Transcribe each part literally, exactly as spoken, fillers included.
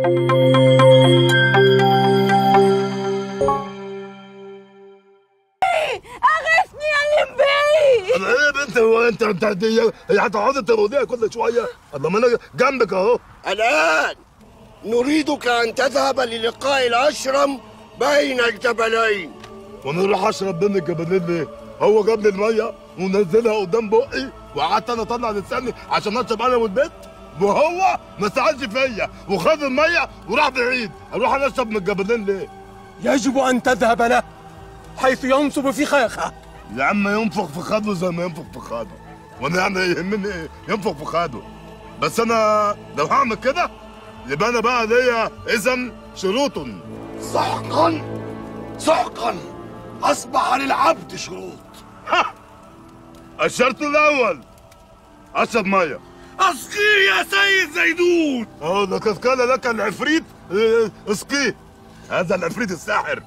اغثني يا لمبي. انا ايه يا بنت؟ هو انت انت هي هتقعدي ترضيها كل شويه؟ الله ما انا جنبك اهو. الآن نريدك أن تذهب للقاء الأشرم بين الجبلين. وانا اروح اشرب بين الجبلين ليه؟ هو جاب لي الميه ونزلها قدام بقي وقعدت انا اطلع لساني عشان اشرب انا والبيت، وهو ما سالش فيا وخد الميه وراح بعيد. اروح انا اشرب من الجبلين ليه؟ يجب أن تذهب له حيث ينصب فخاخه. يا عم ينفخ في خده زي ما ينفخ في خده، وانا يعني يهمني ايه؟ ينفخ في خده. بس انا لو هعمل كده يبقى انا بقى ليا اذا شروط. سحقا سحقا، أصبح للعبد شروط. ها، الشرط الاول اشرب ميه. اسقيه يا سيد زيدون. اه لقد قال لك العفريت اه، اسقيه. هذا العفريت الساحر.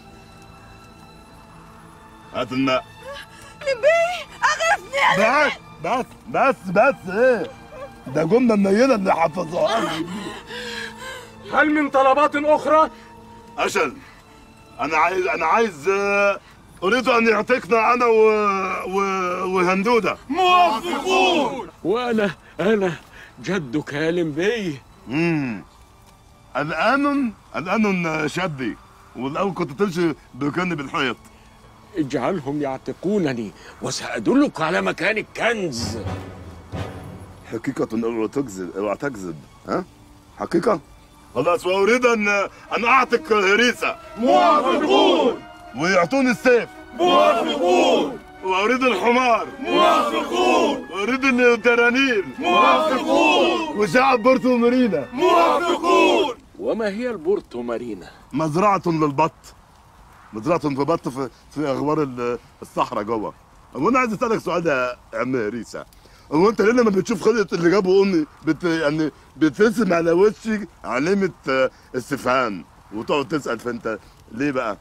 هات الماء. لمبي اغثني يا بس بس بس بس ايه ده؟ جمله منيله اللي حفظوها لي. هل من طلبات أخرى؟ أجل، أنا عايز أنا عايز آه، أريد أن يعطيكنا أنا و... و... وهندودة. موافقون. وأنا أنا جدك يا لمبي. امم الآن الآن شدي، والأول كنت تمشي بكني بالحيط. اجعلهم يعتقونني وسأدلك على مكان الكنز. حقيقة اوعى تكذب، اوعى تكذب، ها؟ حقيقة؟ خلاص، وأريد أن أن أعتق هريسة. موافقون. ويعطوني السيف. موافقون. وأريد الحمار. موافقون. وأريد الترانيل. موافقون. وشعب بورتو مارينا. موافقون. وما هي البورتو مارينا؟ مزرعة للبط. مزرعة في بط في في أغوار ال- الصحراء جوه. هو أنا عايز أسألك سؤال يا عم هريسة. هو أنت ليه لما بتشوف خلقة اللي جابوا أمي بت يعني بترسم على وشي علامة آه، استفهام وتقعد تسأل؟ فأنت ليه بقى؟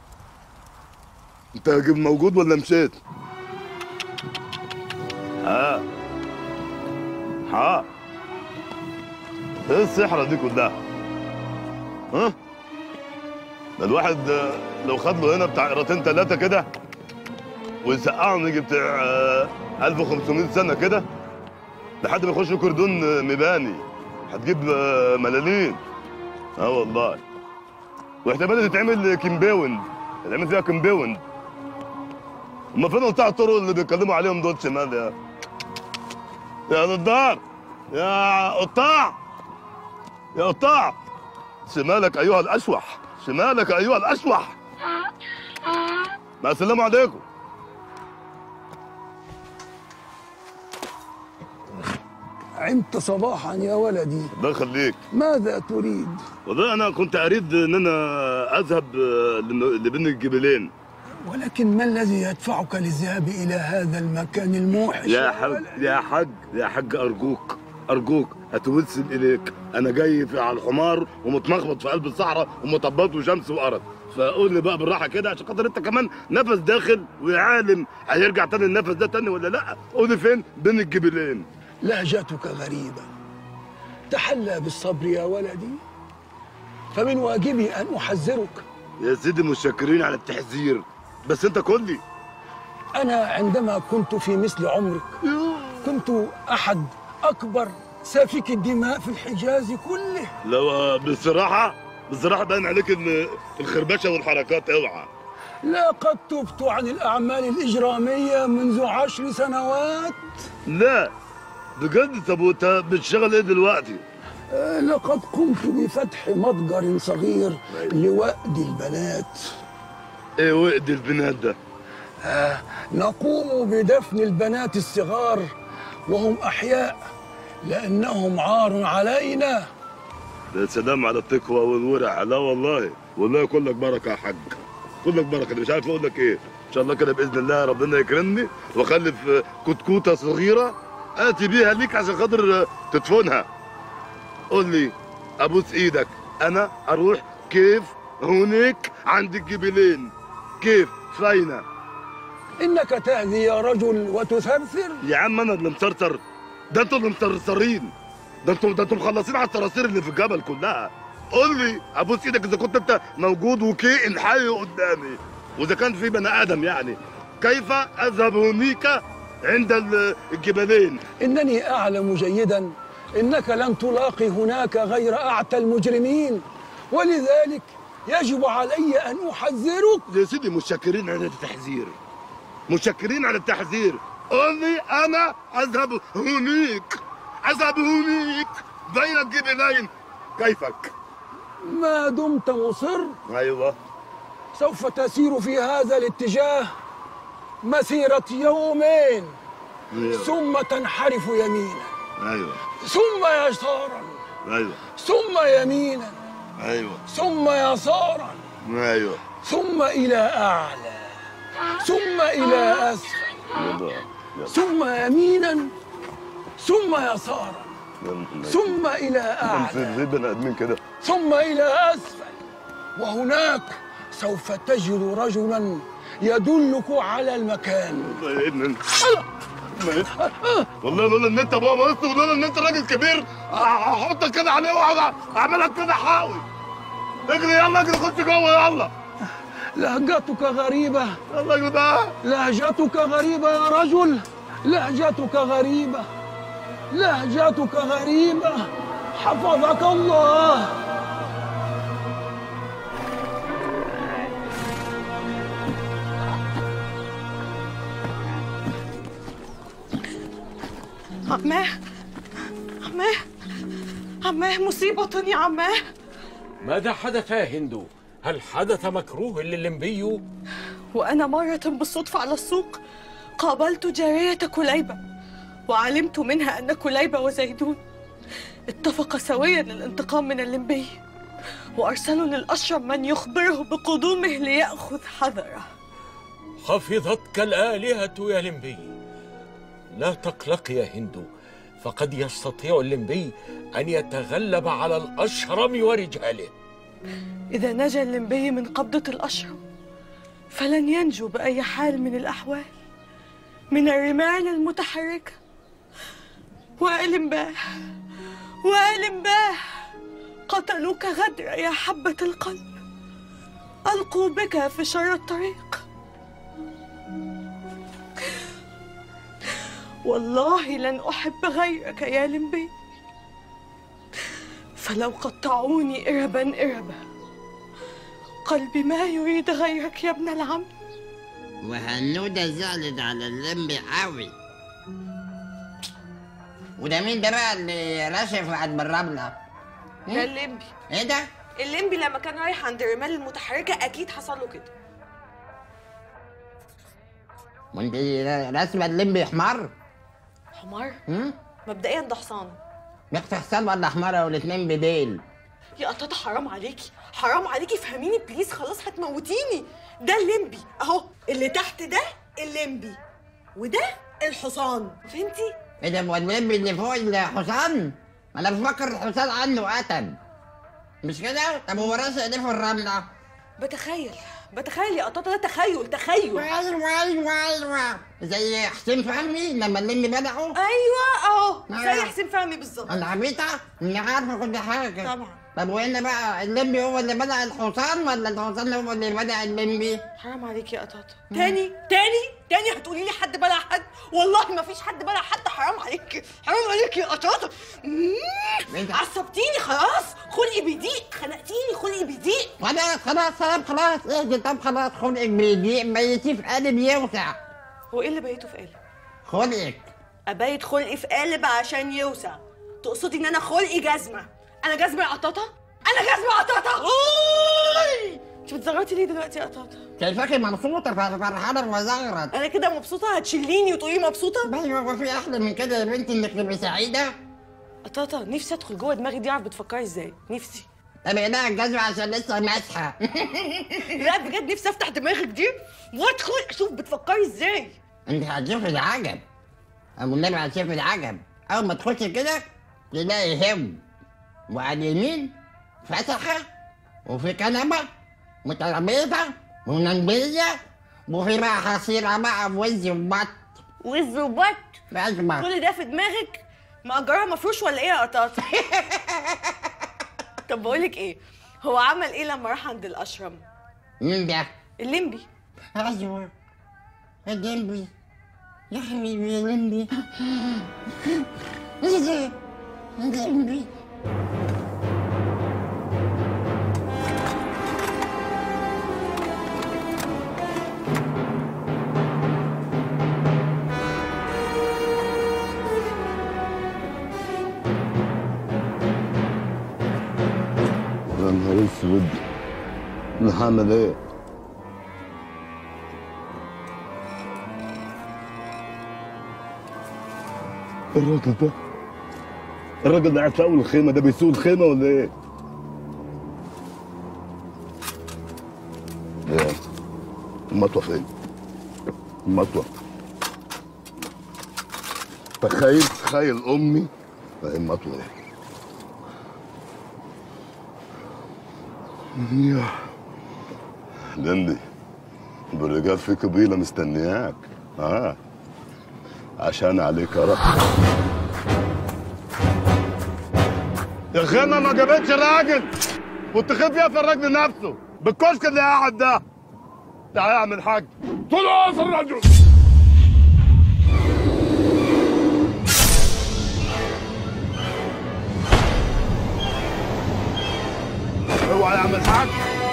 أنت موجود ولا مشيت؟ ها ها إيه السحرة دي كلها؟ ها؟ ده الواحد آه، لو خد له هنا بتاع قيرتين ثلاثة كده ويسقعهم يجي بتاع آه، ألف وخمسمائة سنة كده لحد ما يخش كردون آه، مباني. هتجيب آه، ملالين. اه والله. واحتمال تتعمل كيمباوند، تتعمل فيها كيمباوند. هما فين قطاع الطرق اللي بيتكلموا عليهم دول شمال يا يا نضار؟ يا قطاع، يا قطاع، شمالك أيها الأشوح، شمالك أيها الأشوح. مع السلامة عليكم. عمت صباحا يا ولدي. الله يخليك. ماذا تريد؟ والله أنا كنت أريد إن أنا أذهب آه، لم- لبين الجبلين. ولكن ما الذي يدفعك للذهاب إلى هذا المكان الموحش؟ يا حاج يا حاج يا حاج أرجوك أرجوك أتوسل إليك. أنا جاي في على الحمار ومتمخبط في قلب الصحراء ومطبط وشمس وأرض، فقول لي بقى بالراحة كده عشان خاطر أنت كمان نفس داخل ويا عالم هيرجع تاني النفس ده تاني ولا لأ؟ قول لي فين بين الجبلين. لهجتك غريبة. تحلى بالصبر يا ولدي، فمن واجبي أن أحذرك. يا سيدي متشكرين على التحذير، بس أنت قول لي. أنا عندما كنت في مثل عمرك كنت أحد أكبر سافك الدماء في الحجاز كله. لو بصراحة بصراحة باين عليك إن الخربشة والحركات اوعى. لقد تبت عن الأعمال الإجرامية منذ عشر سنوات. لا بجد؟ طب وأنت بتشتغل إيه دلوقتي؟ آه، لقد قمت بفتح متجر صغير لوأد البنات. إيه وقت البنات ده؟ آه، نقوم بدفن البنات الصغار وهم أحياء لأنهم عار علينا. يا سلام على التقوى والورع. لا والله والله كلك بركه يا حاج، كلك بركه. انا مش عارف اقول لك ايه. ان شاء الله كده باذن الله ربنا يكرمني واخلف كتكوته صغيره اتي بيها ليك عشان خاطر تدفنها. قول لي ابوس ايدك انا اروح كيف هناك عند الجبلين؟ كيف فاينه؟ إنك تهذي يا رجل وتثرثر. يا عم انا اللي مصرصر؟ ده انتوا اللي مصرصرين. ده انتوا ده انتوا مخلصين على الصراصير اللي في الجبل كلها. قول لي ابوس ايدك اذا كنت انت موجود وكائن حي قدامي، واذا كان في بني ادم يعني، كيف اذهب هناك عند الجبلين؟ إنني أعلم جيدا إنك لن تلاقي هناك غير أعتى المجرمين، ولذلك يجب علي أن أحذرك. يا سيدي متشكرين على التحذير، متشكرين على التحذير. قول لي انا اذهب هناك، اذهب هناك بين الجبلين، كيفك؟ ما دمت مصر ايوه سوف تسير في هذا الاتجاه مسيرة يومين، ايوه ثم تنحرف يمينا، ايوه ثم يسارا، ايوه ثم يمينا، ايوه ثم يسارا، ايوه ثم إلى أعلى، ثم إلى أسفل، ثم يمينا، ثم يسارا، ثم إلى أعلى، في بني ادمين كده، ثم إلى أسفل، وهناك سوف تجد رجلا يدلك على المكان. والله لولا ان انت ابويا مصر، ولولا ان انت راجل كبير هحطك كده عليه واقعد اعملك كده حاوي. اجري يلا، اجري خش جوه يلا. لهجتك غريبة، يلا يا جدعان، لهجتك غريبة يا رجل، لهجتك غريبة، لهجتك غريبة، حفظك الله. عماه عماه عماه مصيبة يا عماه. ماذا حدث يا هندو؟ هل حدث مكروه لللمبي؟ وأنا مرة بالصدفة على السوق قابلت جارية كليبة، وعلمت منها أن كليبة وزيدون اتفقا سويا للانتقام من اللمبي، وأرسلوا للأشرم من يخبره بقدومه ليأخذ حذره. حفظتك الآلهة يا لمبي. لا تقلق يا هندو، فقد يستطيع اللمبي أن يتغلب على الأشرم ورجاله. إذا نجا اللمبي من قبضة الأشرم فلن ينجو بأي حال من الأحوال من الرمال المتحركة. وألمباه وألمباه قتلوك غدر يا حبة القلب، ألقوا بك في شر الطريق. والله لن أحب غيرك يا لمبي، فلو قطعوني إربا إربا قلبي ما يريد غيرك يا ابن العم. وهنودة زعلت على اللمبي قوي. وده مين ده بقى اللي راشف وقعد بالرملة؟ ده اللمبي. ايه ده؟ اللمبي لما كان رايح عند الرمال المتحركة أكيد حصل له كده. وانت راسمة اللمبي حمار؟ حمار؟ امم مبدئيا ده حصان. يخفي حصان ولا حمارة والاتنين بديل؟ يا قطاطة حرام عليكي، حرام عليكي، فهميني بليز، خلاص هتموتيني. ده اللمبي اهو، اللي تحت ده اللمبي وده الحصان، فهمتي؟ ايه ده؟ هو اللمبي اللي فوق الحصان؟ انا بفكر الحصان عنه قتل، مش كده؟ طب هو راسه ليه في الرملة؟ بتخيل بتخيل يا قطاطة، ده تخيل تخيل. ايوه ايوه ايوه، زي حسين فهمي لما اللمبي بدعه. ايوه اهو آه. زي حسين فهمي بالظبط. انا عبيطة؟ اني عارفة كل حاجة طبعا. طب وهنا بقى اللمبي هو اللي بدأ الحصان ولا الحصان هو اللي بدأ اللمبي؟ حرام عليكي يا قطاطة. تاني تاني تاني هتقولي لي حد بلع حد؟ والله ما فيش حد بلع حد، حرام عليكي حرام عليكي يا قطاطة. عصبتيني خلاص، خلقي بيضيق، خنقتيني خلقي بيضيق. خلاص خلاص خلاص خلاص اهدي. طب خلاص خلقك بيضيق، بيتي في قالب يوسع. هو ايه اللي بيته في قالب؟ خلقك. ابيت خلقي في قالب عشان يوسع. تقصدي ان انا خلقي جزمه؟ انا جزمه يا قطاطه؟ انا جزمه يا قطاطه؟ انت بتزغرطي ليه دلوقتي يا قطاطه؟ شايفاكي مبسوطه فرحانه وزغرت. انا كده مبسوطه؟ هتشليني وتقولي مبسوطه؟ ايوه، هو في احلى من كده يا بنتي انك تبقي سعيده؟ قطاطه نفسي ادخل جوه دماغي دي، اعرف بتفكري ازاي، نفسي. طب اقلعي الجزمه عشان لسه ماسحه. لا بجد نفسي افتح دماغك دي وادخل اشوف بتفكري ازاي. انت هتشوفي العجب، ابو النبي هتشوفي العجب. اول ما تخشي كده تلاقي هم، وعلى اليمين فتحه، وفي كنبه وترابيزه ونمبيه، وفي بقى حصيره بقى ووز وبط. وز وبط؟ بس بقى كل ده في دماغك؟ مأجرها مفروش ولا ايه يا قطاطه؟ طب بقولك ايه، هو عمل ايه لما راح عند الاشرم؟ مين ده؟ الليمبي. ايوه الليمبي يا حبيبي يا لمبي. ايه ده؟ الليمبي. يا نهار اسود، انا هعمل ايه؟ الراجل ده الراجل اللي قاعد في اول الخيمه ده بيسوق الخيمه ولا ايه؟ ايه؟ المطوه فين؟ المطوه. تخيل تخيل امي ايه المطوه ايه؟ يا لندي، بالرجال في قبيله مستنياك. اه عشان عليك يا رب. يا خيمه ما جابتش الراجل، والتخيل فيها في الراجل نفسه بالكشك اللي قاعد ده. تعالى اعمل حاج. طلع في الرجل. اوعى يعمل حاج.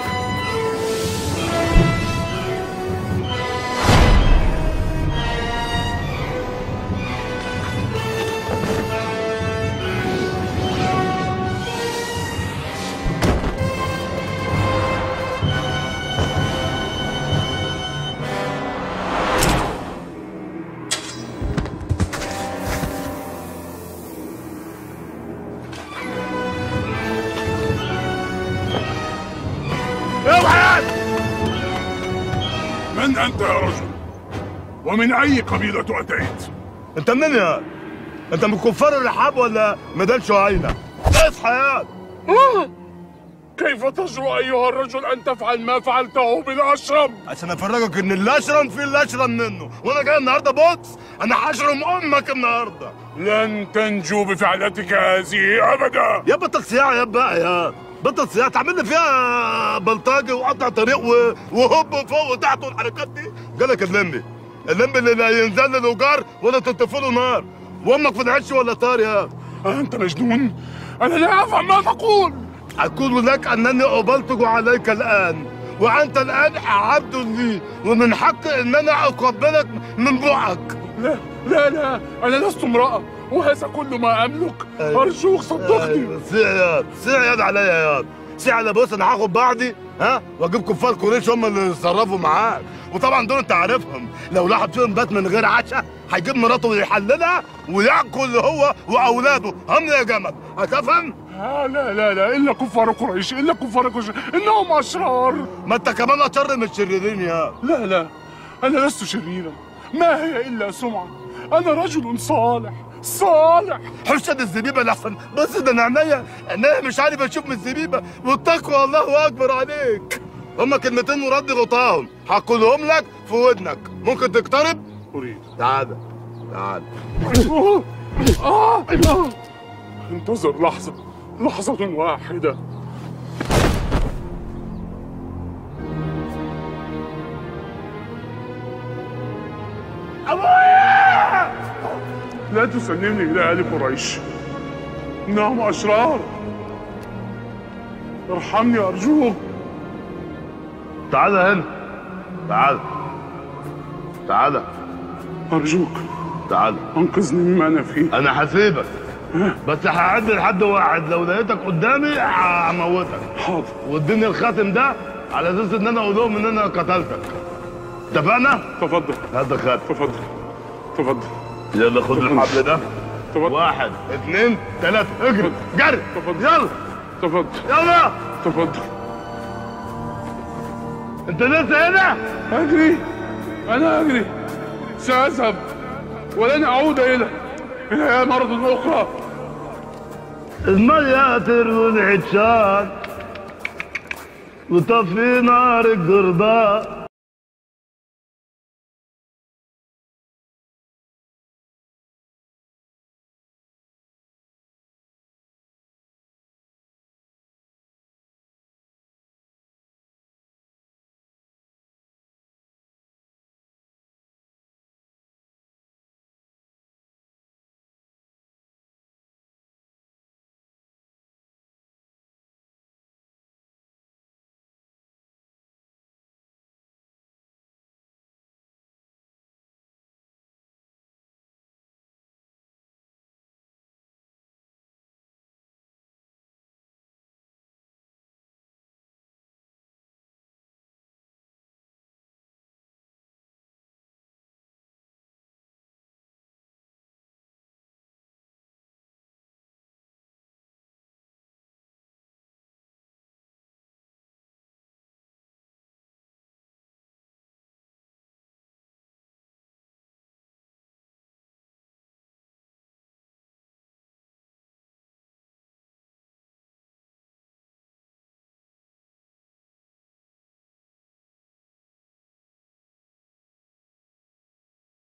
من أنت يا رجل؟ ومن أي قبيلة أتيت؟ انت منين يا؟ انت من كفار الرحاب ولا ميدان شعينة؟ اصحى يا. كيف تجرؤ أيها الرجل أن تفعل ما فعلته بالأشرم؟ عشان افرجك ان الاشرم في الاشرم منه، وانا جاي النهارده بوكس، انا هشرم امك النهارده. لن تنجو بفعلتك هذه أبدا. يا بطل صياعه يا بقى يا بطل صياعه، تعمل لي فيها بلطجي وقطع طريق و... وهوب فوق وتحت والحركات دي. جالك الليمبي، الليمبي اللي لا ينزل له جار ولا تطفي له نار، وامك في العش ولا طار يا. أنت مجنون؟ أنا لا أفهم ما تقول. أقول لك أنني أبلطج عليك الآن، وأنت الآن عبد لي، ومن حقي أن أنا أقبلك من بوعك. لا لا لا، أنا لست امرأة، وهذا كل ما أملك. أرجوك صدقني. سيع ياض، سيع ياض عليا ياض، سيع على. بص أنا هاخد بعضي ها وأجيب كفار قريش هم اللي يتصرفوا معاك، وطبعا دول أنت عارفهم، لو لاحظ فيهم بات من غير عشاء هيجيب مراته ويحللها وياكل هو وأولاده هم يا جمل، هتفهم؟ آه لا لا لا، إلا كفار قريش، إلا كفار قريش، إنهم أشرار. ما أنت كمان أشر من الشريرين يا. لا لا، أنا لست شريرا، ما هي إلا سمعة. أنا رجل صالح صالح. حشد الزبيبه اللي احسن. بص ده انا عينيا عينيا مش عارف اشوف من الزبيبه، والتقوى الله اكبر عليك. هما كلمتين ورد غطاهم هقولهم لك في ودنك، ممكن تقترب؟ أريد. تعال تعال. آه آه انتظر لحظة، لحظة واحدة. ابويا لا تسلمني إلى آل قريش، إنهم أشرار. ارحمني أرجوك. تعال هنا، تعال تعال أرجوك تعال. أنقذني مما أنا فيه. انا هسيبك بس هعد لحد واحد، لو لقيتك قدامي هموتك. حاضر. واديني الخاتم ده على اساس ان انا اقول لهم ان انا قتلتك. اتفقنا؟ تفضل. هات الخاتم. تفضل تفضل. يلا خد الحبل ده. تفضل. واحد اثنين ثلاثة اجري جري. تفضل. يلا تفضل. يلا. تفضل. انت لسه هنا؟ أجري، أنا أجري، سأذهب ولن أعود إلى إلى مرة أخرى. المية تروي العطشان وطفي نار القربان.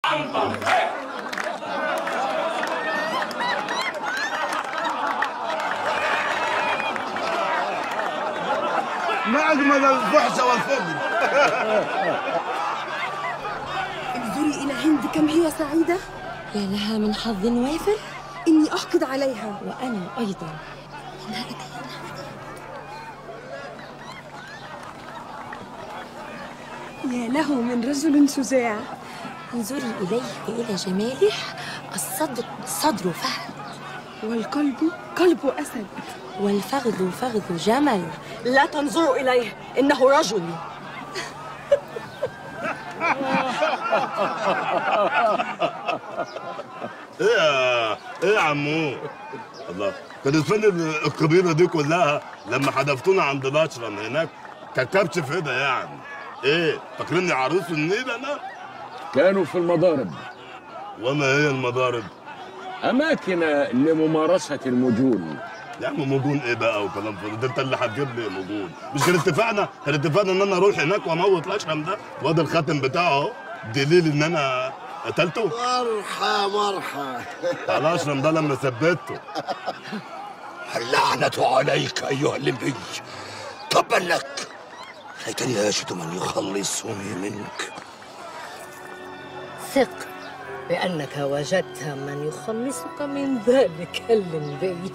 ما أجمل الفحش والفضل. انظري إلى هند كم هي سعيدة. يا لها من حظ وافر. إني أحقد عليها. وأنا أيضا. يا له من رجل شجاع. انظري إليه وإلى جماله. الصدر صدر فهد، والقلب قلب أسد، والفخذ فخذ جمل. لا تنظروا إليه، إنه رجل. ايه يا ايه يا عمو؟ الله، كانت فين القبيله دي كلها لما حدفتونا عند الاشرم هناك؟ كركبش في ايدها يعني. ايه فاكريني عروس النيل انا؟ كانوا في المضارب. وما هي المضارب؟ أماكن لممارسة المجون. يا عم مجون ايه بقى وكلام فاضي؟ ده انت اللي هتجيب لي مجون. مش كان اتفقنا كان اتفقنا ان انا اروح هناك واموت الاشرم ده، وادي الخاتم بتاعه اهو دليل ان انا قتلته. مرحى مرحى. بتاع الاشرم ده لما ثبته. اللعنة عليك أيها اللمبي، تبا لك، ليتني أجد من يخلصني منك. ثق بأنك وجدت من يخلصك من ذلك اللمبي.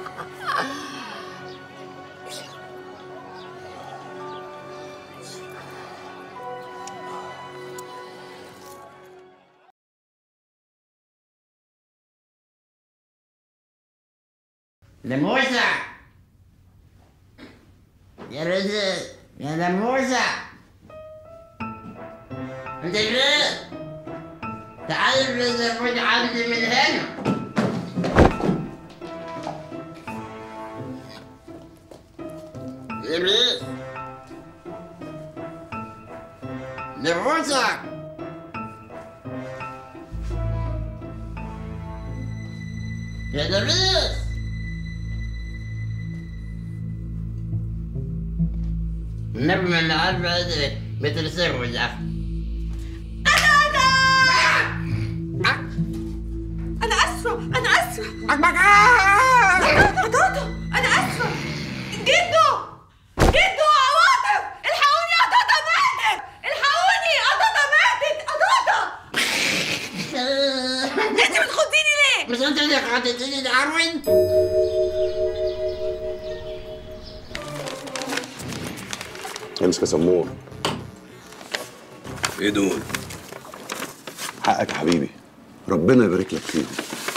لموسى يا رزق يا لموسى، انت فين؟ تعال رزق خد عندي من هنا. لموسى لموسى يا لموسى. النبي من عارفة بترسمه ده. أنا أنا أنا آسفة أنا آسفة. قطاطة أنا آسفة. جدو جدو عواطف الحقوني، قطاطة ماتت، الحقوني قطاطة ماتت. قطاطة أنت بتخضيني ليه؟ مش أنت اللي خدتيني داروين؟ امسك يا سمور. ايه دول؟ حقك يا حبيبي، ربنا يبارك لك فيهم.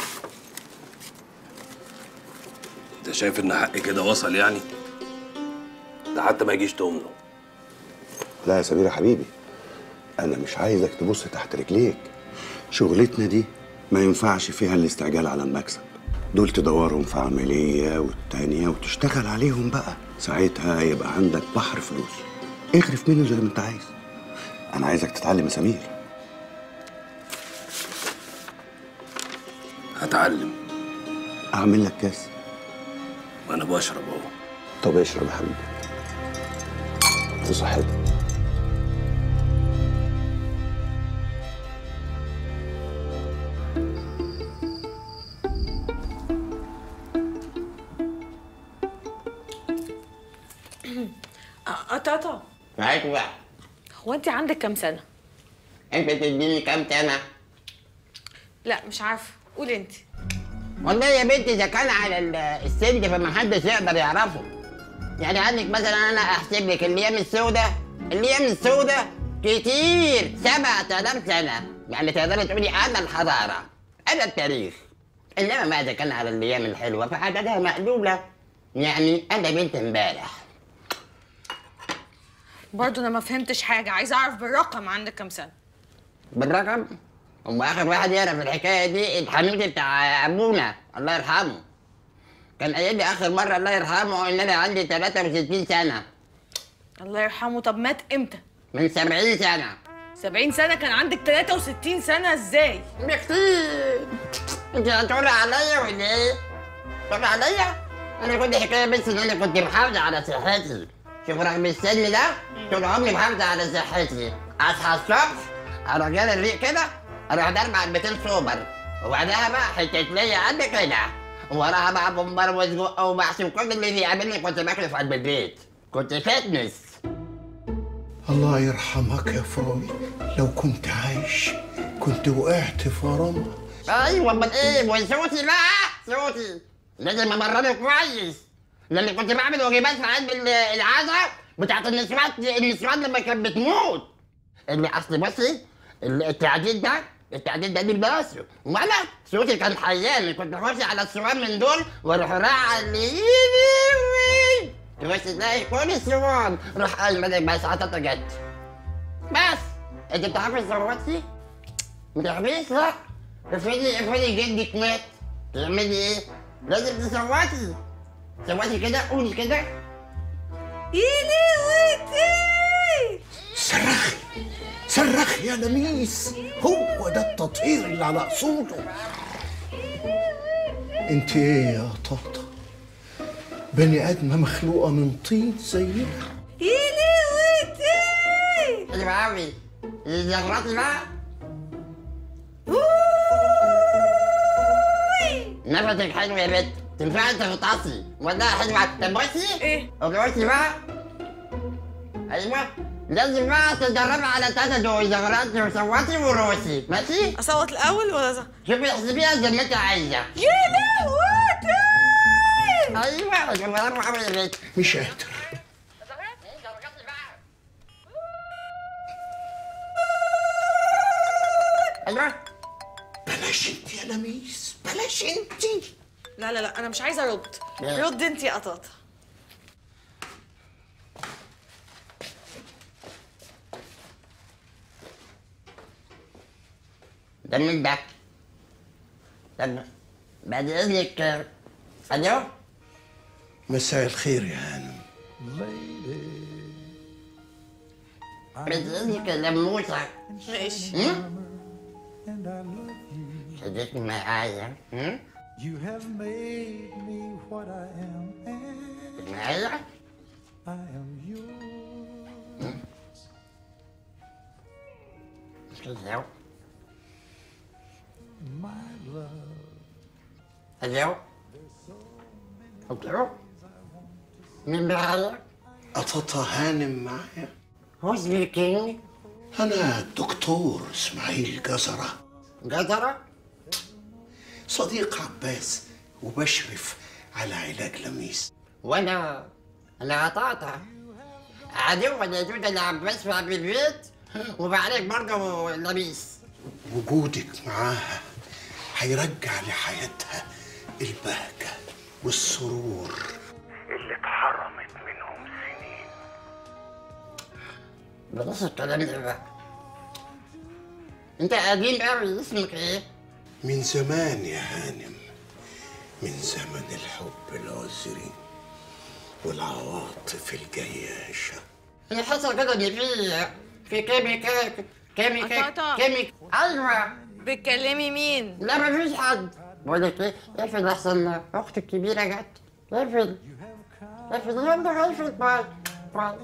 انت شايف ان حقي كده وصل يعني؟ ده حتى ما يجيش تمنه. لا يا سمير يا حبيبي، انا مش عايزك تبص تحت رجليك. شغلتنا دي ما ينفعش فيها الاستعجال على المكسب. دول تدورهم في عملية والتانية وتشتغل عليهم بقى، ساعتها يبقى عندك بحر فلوس. اغرف منه زي ما انت عايز. انا عايزك تتعلم يا سمير. هتعلم. اعمل لك كاس. ما انا بشرب اهو. طب اشرب يا حبيبي في صحتك. قطاطة معاك بقى. هو أنت عندك كام سنة؟ أنت تديني كام سنة؟ لا مش عارفة، قولي أنت. والله يا بنتي إذا كان على السن فما حدش يقدر يعرفه. يعني عندك مثلا أنا أحسب لك الأيام السوداء، الأيام السوداء كتير سبعة آلاف سنة، يعني تقدري تقولي أنا الحضارة، أنا التاريخ. إنما ما إذا كان على الأيام الحلوة فعددها مقلولة، يعني أنا بنت امبارح. برضه أنا ما فهمتش حاجة، عايزة أعرف بالرقم عندك كام سنة؟ بالرقم؟ هو آخر واحد يعرف الحكاية دي الحميد بتاع أبونا الله يرحمه. كان قايل لي آخر مرة الله يرحمه إن أنا عندي ثلاثة وستين سنة. الله يرحمه. طب مات إمتى؟ من سبعين سنة. سبعين سنة كان عندك ثلاثة وستين سنة إزاي؟ بكتير. أنت هتقولي عليا ولا إيه؟ تقولي عليا؟ أنا كل حكاية بس إن أنا كنت محافظة على صحتي. شوف رغم السن ده طول عمري محافظة على صحتي. أصحى الصبح على رجال الريق كده اروح ضرب على مئتين سوبر، وبعدها بقى حته ليا قد كده، وراها بقى بومبار وسجق ومحشي وكل اللي بيقابلني كنت باكله في قلب البيت، كنت فتنس. الله يرحمك يا فروي، لو كنت عايش كنت وقعت في غرامها. ايوه امال ايه؟ وصوتي بقى صوتي لازم امرنه كويس، لان كنت بعمل واجبات في قلب العزا بتاعت النسوان النسوان لما كانت بتموت. اللي اصل بصي التعديل ده التعديل ده دي بنفسه، وانا صوتي كان حياني، كنت بخش على السوان من دول واروح راعي اللي تخش تلاقي كل السوان روح قايمه بس عطتها جت. بس انت بتعرفي صوتي؟ ما تعرفيش؟ لا افرضي افرضي جدك مات تعملي ايه؟ لازم تصوتي صوتي كده، قولي كده ايدي ويتي. صرخي صرخي يا لميس، هو ده التطهير اللي على اصوله. انت ايه يا طاطا؟ بني ادمه مخلوقه من طين زينا. ايدي ويتي. حلو قوي، زغرتي بقى. نفسك حلو يا بنت، تنفعي تغطسي ولا حلوه؟ طب بصي ايه؟ بصي بقى. ايوه لازم بقى تتدربي على تلاته دول، زغرتي وصوتي وروسي، ماشي؟ اصوت الاول ولا زغ؟ شوفي احسبيها زي ما انت عايزه. يا لهوتي. ايوه برافو قوي يا بنت. مش قادر. ايوه بلاش انت يا لميس، بلاش انت. لا لا لا انا مش عايزه ارد، رد انت يا قطاطه. ده مين ده؟ طب بعد اذنك الو؟ مساء الخير يا هانم. بعد اذنك يا لموسه. ماشي. خليكي معايا. You have made me what I am, and معايا؟ I am yours. الو؟ My love. الو؟ الو؟ مين معايا؟ قطاطا هانم معايا. Who's speaking? أنا الدكتور إسماعيل جزرة. جزرة؟ صديق عباس وبشرف على علاج لميس. وأنا أنا قطعتها عدو اليهود لعباس في قلب البيت وبعالج برضه لميس. وجودك معاها هيرجع لحياتها البهجة والسرور اللي اتحرمت منهم سنين. بلاش الكلام ده بقى. أنت قديم قوي، اسمك إيه؟ من زمان يا هانم، من زمن الحب العذري والعواطف الجياشة. اللي حصل كده إن في في كيميكا كيميكا كيميكا. أيوه بتكلمي مين؟ لا مفيش حد. بقول لك إيه؟ اقفل أحسن أختي الكبيرة جت. اقفل اقفل يلا اقفل. باي باي.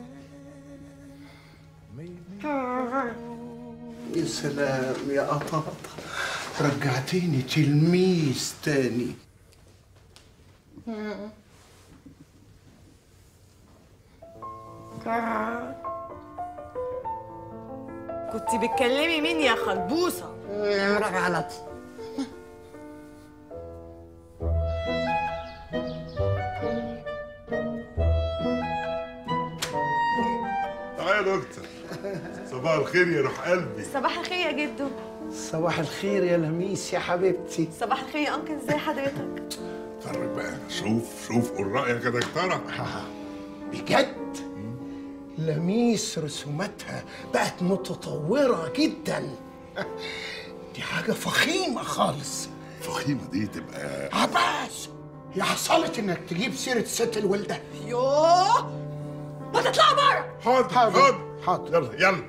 يا سلام يا قطاطا، رجعتيني تلميذ تاني. كنتي بتكلمي مين يا خلبوصه؟ نمرة غلط. تعالى يا دكتور. صباح الخير يا روح قلبي. صباح الخير يا جدو. صباح الخير يا لميس يا حبيبتي. صباح الخير يا انكل، ازي حضرتك؟ اتفرج بقى، شوف شوف قول رايك يا دكتوره. بجد لميس رسوماتها بقت متطورة جدا. دي حاجة فخيمة خالص. فخيمة دي تبقى عباس، هي حصلت انك تجيب سيرة ست الولدة. يوه ما تطلع بره. حاضر حاضر حاضر. يلا يلا.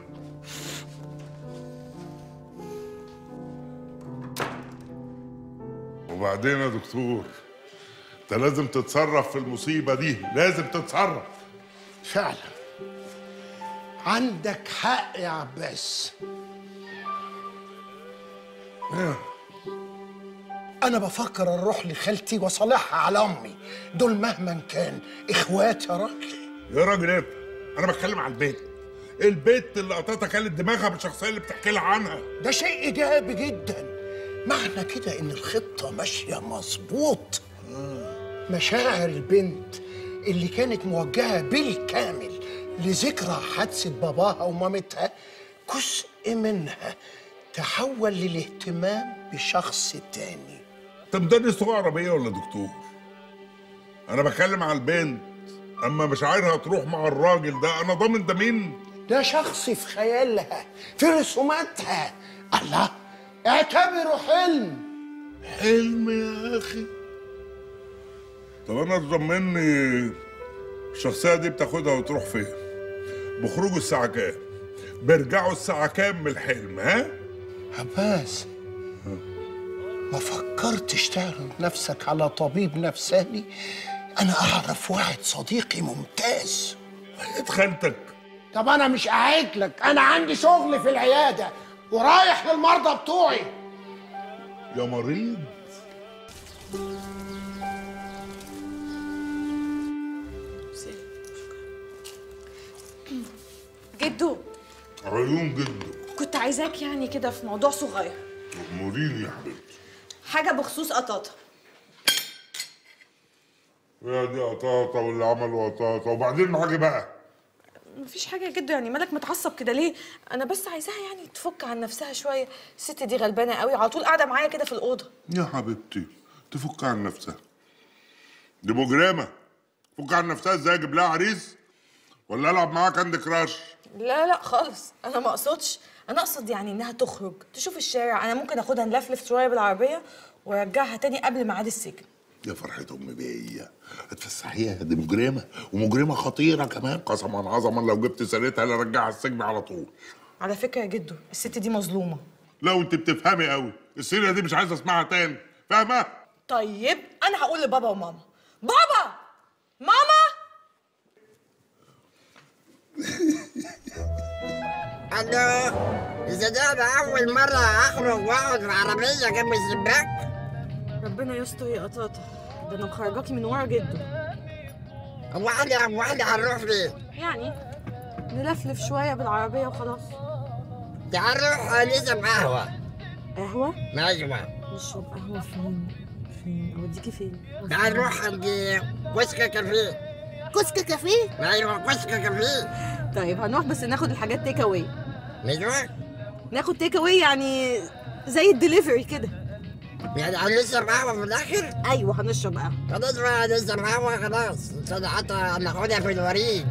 وبعدين يا دكتور انت لازم تتصرف في المصيبة دي، لازم تتصرف. فعلا عندك حق يا عباس. أنا بفكر أروح لخالتي وأصالحها على أمي، دول مهما كان إخوات يا راجل. يا راجل إيه؟ أنا بتكلم على البيت. البيت اللي قطتها كانت دماغها بالشخصية اللي بتحكي لها عنها. ده شيء إيجابي جدا، معنى كده إن الخطة ماشية مظبوط. مشاعر البنت اللي كانت موجهة بالكامل لذكرى حادثة باباها ومامتها جزء منها تحول للاهتمام بشخص تاني. طب ده دي سواق عربية ولا دكتور؟ أنا بتكلم على البنت، أما مشاعرها تروح مع الراجل ده أنا ضامن ده مين؟ ده شخص في خيالها، في رسوماتها. الله، اعتبره حلم. حلم يا أخي؟ طب أنا تضمني الشخصية دي بتاخدها وتروح فين؟ بخرجوا الساعة كام؟ بيرجعوا الساعة كام من الحلم ها؟ عباس، ما فكرتش تعرض نفسك على طبيب نفساني؟ أنا أعرف واحد صديقي ممتاز. خالتك. طب أنا مش قاعد لك، أنا عندي شغل في العيادة ورايح للمرضى بتوعي. يا مريض. جدو، عيون جدو، كنت عايزاك يعني كده في موضوع صغير. أموريني يا حبيبتي. حاجة بخصوص قطاطة. يا دي قطاطة واللي عملوا قطاطة، وبعدين معاكي بقى؟ مفيش حاجة يا جدو، يعني مالك متعصب كده ليه؟ أنا بس عايزاها يعني تفك عن نفسها شوية، الست دي غلبانة قوي على طول قاعدة معايا كده في الأوضة. يا حبيبتي تفك عن نفسها؟ دي مجرمة، تفك عن نفسها ازاي؟ اجيب لها عريس؟ ولا ألعب معاها كاندي كراش؟ لا لا خالص، أنا ما أقصدش، أنا أقصد يعني إنها تخرج تشوف الشارع، أنا ممكن آخدها نلفلف شوية بالعربية وأرجعها تاني قبل ميعاد السجن. يا فرحة أمي بيا، اتفسحيها، دي مجرمة ومجرمة خطيرة كمان، قسما عظما لو جبت سيرتها لرجعها السجن على طول. على فكرة يا جدو، الست دي مظلومة. لو أنت بتفهمي قوي، السيرة دي مش عايز أسمعها تاني، فاهمة؟ طيب أنا هقول لبابا وماما. بابا، ماما. الو، إذا ده أنا أول مرة أخرج وأقعد في عربية جنب الشباك. ربنا يستر يا قطاطة، ده أنا مخرجاكي من ورا جدو. هو احنا هو احنا هنروح فين؟ يعني نلفلف شوية بالعربية وخلاص. تعال نروح نشرب قهوة. قهوة؟ أيوة. نشرب قهوة فين؟ فين؟ أوديكي فين؟ تعال نروح عند كشك كافيه. كشك كافيه؟ أيوة كشك كافيه. طيب هنروح بس ناخد الحاجات تيك أواي. أيوة. ناخد تيك أواي يعني زي الدليفري كده. يعني هنشرب قهوة في الآخر؟ أيوة هنشرب قهوة. خلاص بقى هنشرب قهوة خلاص، عشان حتى هناخدها في الوريد.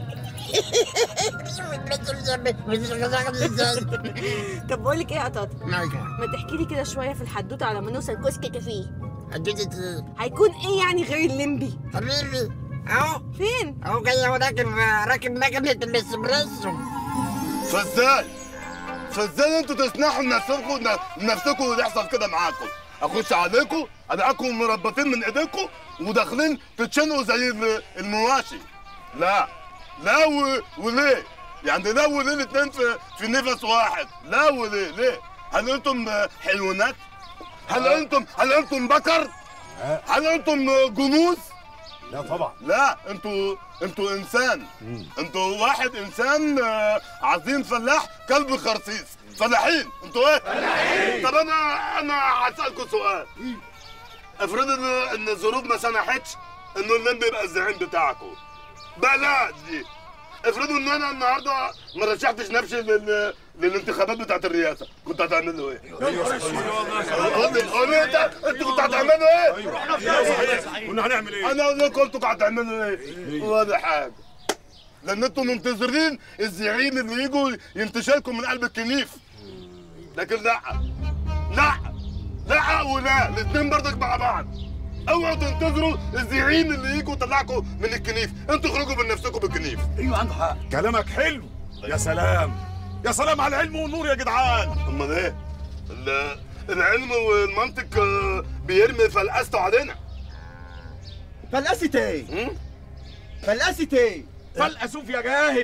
طب بقول لك ايه يا قطاطة؟ أيوة. ما تحكي لي كده شوية في الحدوتة على ما نوصل كشك كافيه. حدوتة ايه؟ هيكون ايه يعني غير الليمبي؟ حبيبي اهو. فين؟ اهو جاي اهو راكب راكب مكنة الاسبريسو. فازاي؟ فازاي انتوا تسنحوا لنفسكم لنفسكم ويحصل كده معاكم؟ اخش عليكم الاقيكم مربطين من ايديكم وداخلين تتشنقوا زي المواشي. لا لا و... وليه؟ يعني لا وليه الاثنين في في نفس واحد؟ لا وليه؟ ليه؟ هل انتم حيوانات؟ هل انتم هل انتم بكر؟ هل انتم جنوس؟ لا طبعا. لا انتوا انتوا انسان. انتوا واحد انسان عظيم فلاح كلب خرسيس. فلاحين انتوا ايه؟ فلاحين. طب انا انا هسألكوا سؤال. افرض ان ان الظروف ما سمحتش انه الليمبي يبقى الزعيم بتاعكم. بلاش دي. افرضوا ان انا النهارده ما رشحتش نفسي لل... للانتخابات بتاعت الرئاسه، كنت هتعملوا ايه؟ قول لي قول لي انت انتوا كنتوا هتعملوا ايه؟ ايوه كنا هنعمل ايه؟ انا اقول لكم انتوا كنتوا هتعملوا ايه؟ ولا حاجه. لان انتوا منتظرين الزعيم اللي يجوا ينتشلكم من قلب الكنيف. لكن لا لا لا ولا الاثنين برضك مع بعض. اوعوا تنتظروا الزعيم اللي يجوا يطلعكم من الكنيف، انتوا اخرجوا من نفسكم بالكنيف. ايوه عندك حق، كلامك حلو. يا سلام يا سلام على العلم والنور يا جدعان. امال ايه؟ العلم والمنطق بيرمي فلقسته علينا. فلقست ايه؟ فلقست ايه؟ فلقسوف يا جاهل.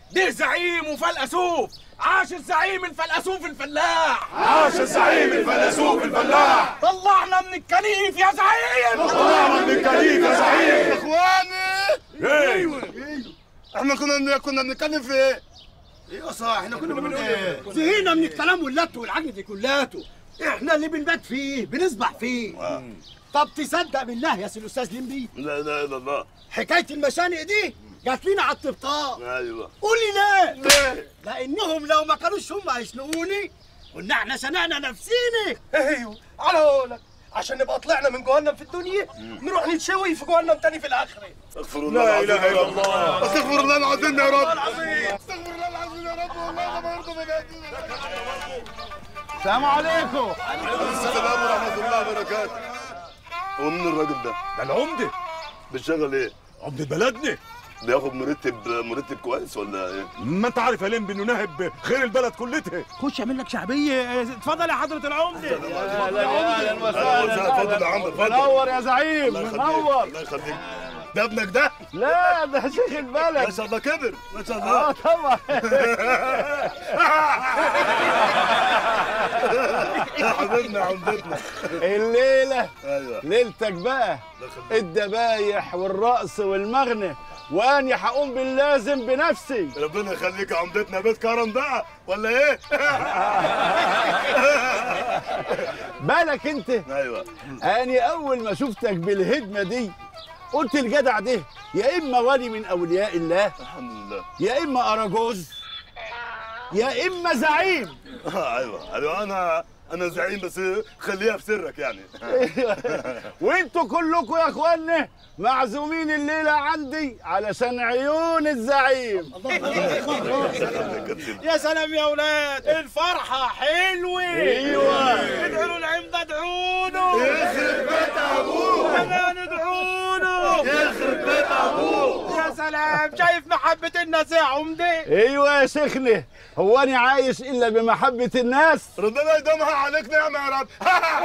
ده زعيم وفلقسوف. عاش الزعيم الفلقسوف الفلاح. عاش الزعيم الفلقسوف الفلاح. طلعنا من الكنيف يا زعيم. طلعنا من الكنيف يا زعيم. اخواني ايوه احنا كنا كنا بنتكلم في ايه؟ ايوه صح، احنا كنا بنقول ايه؟ زهقنا من الكلام واللت والعجن دي كلاته. احنا اللي بنبات فيه بنسبح فيه. آه. طب تصدق بالله يا سي الاستاذ لمبي؟ لا لا الا الله. حكايه المشانق دي جات لنا على الطبطاب. ايوه قولي ليه؟ ليه؟ لانهم لو ما كانوش هم هيشنقوني كنا احنا شنقنا نفسينا. ايوه على قولك، عشان نبقى طلعنا من جهنم في الدنيا نروح نتشوي في جهنم تاني في الاخره. استغفر الله لا اله الا الله. استغفر الله العظيم يا رب. استغفر الله العظيم يا رب. والله ما يرضى بجد. السلام عليكم. وعليكم السلام ورحمه الله وبركاته. هو مين الراجل ده؟ ده العمده. بيشتغل ايه؟ عمده بلدنا. بياخد مرتب مرتب كويس ولا ايه؟ ما انت عارف يا لمبي انه ناهب خير البلد كلتها. خش اعمل لك شعبيه. اتفضل يا حضره العمده. يا لا اتفضل يا عم اتفضل. منور يا زعيم منور. الله يخليك. ده ابنك ده؟ لا ده شيخ البلد. ما شاء الله كبر ما شاء الله. اه طبعا. يا حبيبنا عمدتنا. الليله ايوه ليلتك بقى الدبايح والرقص والمغنى، واني هقوم باللازم بنفسي. ربنا يخليك يا عمدتنا. بيت كرم بقى ولا ايه؟ بالك انت؟ ايوه. اني اول ما شفتك بالهدمه دي قلت الجدع ده يا اما ولي من اولياء الله الحمد لله، يا اما اراجوز، يا اما زعيم. ايوه ايوه انا انا زعيم بس خليها في سرك يعني. وانتوا كلكم يا اخوانا معزومين الليله عندي علشان عيون الزعيم. يا سلام يا اولاد، الفرحه حلوه. ايوه ادعوا العمده، ادعوا له. يخرب بيت ابوه. كمان ادعوا له. يخرب بيت ابوه. يا سلام، شايف محبه الناس يا عمده؟ ايوه يا شيخنا، هو انا عايش الا بمحبه الناس؟ ربنا يدومها عليك نعمه يا رب.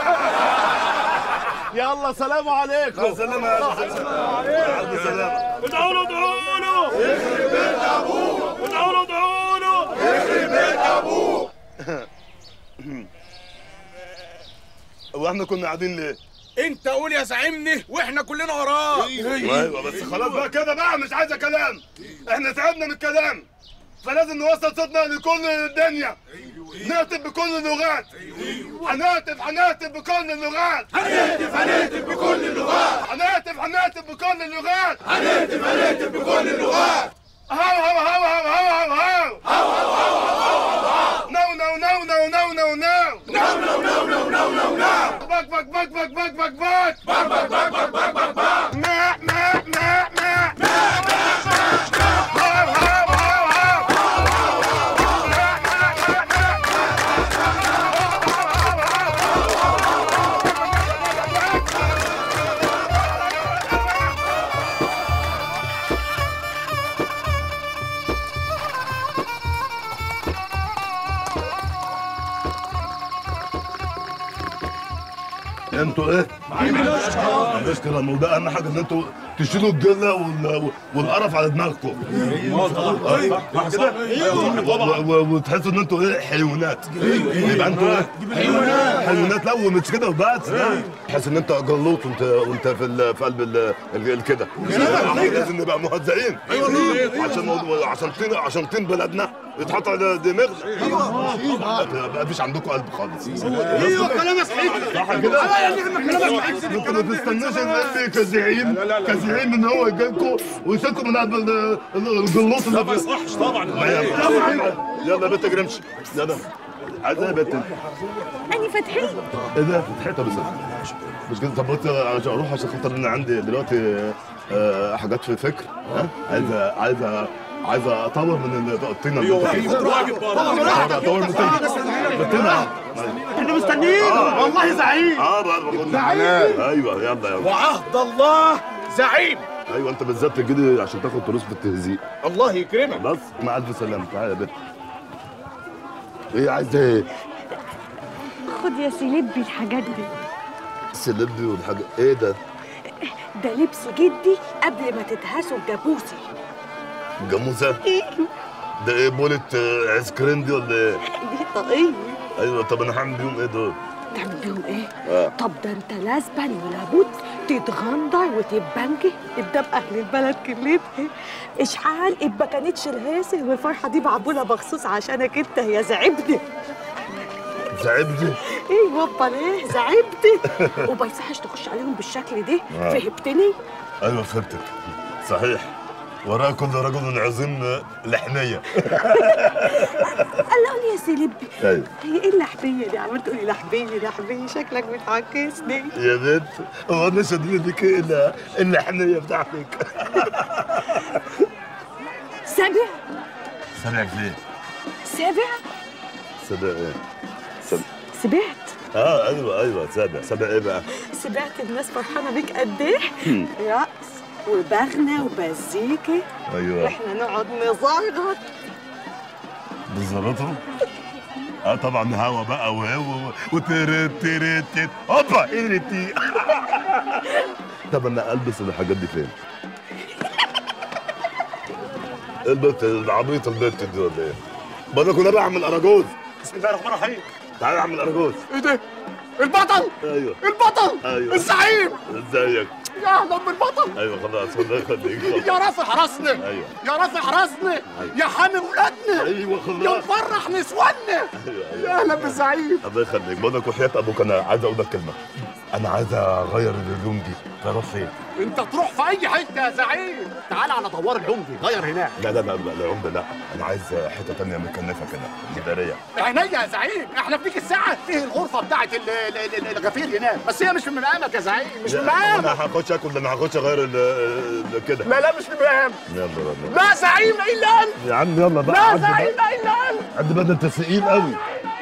يلا سلام عليكم. سلام يا الف سلام. ادعوا له ادعوا له. يخرب بيت ابوه. ادعوا له ادعوا له. يخرب بيت ابوه. واحنا كنا قاعدين ليه؟ انت قول يا زعيمني واحنا كلنا وراك. ايوه بس خلاص بقى كده بقى، مش عايزه كلام. احنا تعبنا من الكلام، فلازم نوصل صوتنا لكل الدنيا. نهتف بكل اللغات. هنهتف هنهتف بكل اللغات. هنهتف هنهتف بكل اللغات. هنهتف هنهتف بكل اللغات. هنهتف هنهتف بكل اللغات. هاو هاو هاو هاو هاو هاو هاو هاو هاو هاو هاو هاو. نو نو نو نو نو نو نو نو نو نو نو نو نو نو. بك بك بك بك بك بك بك بك بك بك بك بك بك بك. ما ما ما ما انتوا ايه؟ مشكلة ما ده اهم حاجة ان انتوا تشيلوا الجلة وال... والقرف على دماغكم. ايوه كده؟ وتحسوا ان انتوا ايه؟ حيوانات. يبقى انتوا ايه؟ حيوانات. حيوانات. لا ومش كده وبس، تحس ان انت جلوط وانت وانت في ال... في قلب ال... كده. لازم نبقى مهزئين. عشان عشان طين عشان طين بلدنا يتحط على دماغنا. ما فيش عندكم قلب خالص. ايوه كلامك حلو. صح كده؟ انتوا ما تستنوش النبي كزعيم كزعيم ان هو يجي لكم ويسيبكم من قلب الجلوط اللي ما يصحش طبعا. يلا يا بنت جرمش. يلا عايزه ايه يا بنت؟ أنا فتحي. ايه ده؟ فتحتها بس مش كده. طب عشان اروح عشان خاطر انا عندي دلوقتي حاجات في فكر. ها؟ عايزه عايزه عايزه اطور من الطينه. ايوه ايوه واجب برضه اطور من الطينه. احنا مستنيين والله زعيم. اه بقول زعيم. ايوه يلا يلا. وعهد الله زعيم. ايوه انت بالذات تجي عشان تاخد دروس في التهزيق. الله يكرمك. بس مع الف سلامه. تعالى يا بنت. ايه عايزه ايه؟ خد يا سيلبي الحاجات دي. سلبي والحاجه ايه ده؟ ده لبس جدي قبل ما تدهسوا الجاموسي. جاموسه؟ ايوه. ده ايه بولة آه، ايس كريم دي ولا ايه؟ دي طاقية. ايوه طب انا هعمل بيهم ايه دول؟ تعمل بيهم ايه؟ آه. طب ده انت لازما ولابد تتغندر وتتبنجي قدام اهل البلد كلتها. اشحال ما كانتش الهاسه والفرحه دي معموله مخصوص عشانك انت يا زعبدي. زعبدي؟ ايه بابا ليه زعبدي؟ وما يصحش تخش عليهم بالشكل ده. آه. فهمتني؟ ايوه فهمتك صحيح. وراء كل رجل عظيم لحميه. الله قولي يا سيلبي. ايوه هي ايه اللحميه دي؟ عمال تقولي لحميه لحميه، شكلك بتعكسني. يا بنت هو انا شدني بك الا اللحميه بتاعتك. سابع؟ سامعك ليه؟ سابع؟ سابع ايه؟ سابع سبعت؟ اه ايوه ايوه سابع. سابع ايه بقى؟ سمعت الناس فرحانه بيك قد ايه؟ هم. رقص وبغنى ومزيكا. ايوه احنا نقعد نزغط. بالظبط. اه طبعا هوا بقى وهو وترت ترت ترت هوبا ايرتي. طب انا البس الحاجات دي فين؟ البس العبيط البنت دي ولا ايه؟ بقول لك انا بعمل اراجوز. بسم الله الرحمن الرحيم. تعالى اعمل اراجوز. ايه ده؟ البطل! ايوه البطل! ايوه الزعيم! ازيك؟ يا اهلا بالبطل! ايوه خلاص الله يخليك. يا رافع راسنا! ايوه يا رافع راسنا! يا حامي ولادنا! ايوه خلاص. يا مفرح نسواننا! ايوه يا اهلا بالزعيم! الله يخليك. بقول لك وحياة ابوك انا عايز اقول لك كلمه. انا عايز اغير الهدوم دي. تروح فين؟ انت تروح في اي حته يا زعيم! تعال على دوار العمدي غير هناك. لا لا لا لا لا عمده لا. انا عايز حته تانية مكنفه كده جداريه. عينيا يا زعيم، احنا في ديك الساعه فيه الغرفه بتاعت ال- ال- ال- الغفير هناك، بس هي مش في مقامك يا زعيم، مش في لا، مقامك. انا هخش اكل. انا هخش اغير ال- ال- كده. لا لا مش في مقامك. يلا يلا لا زعيم الا انت. يا عم يلا بقى. لا عد زعيم بقى. الا انت. عد بقى ده انت ثقيل قوي.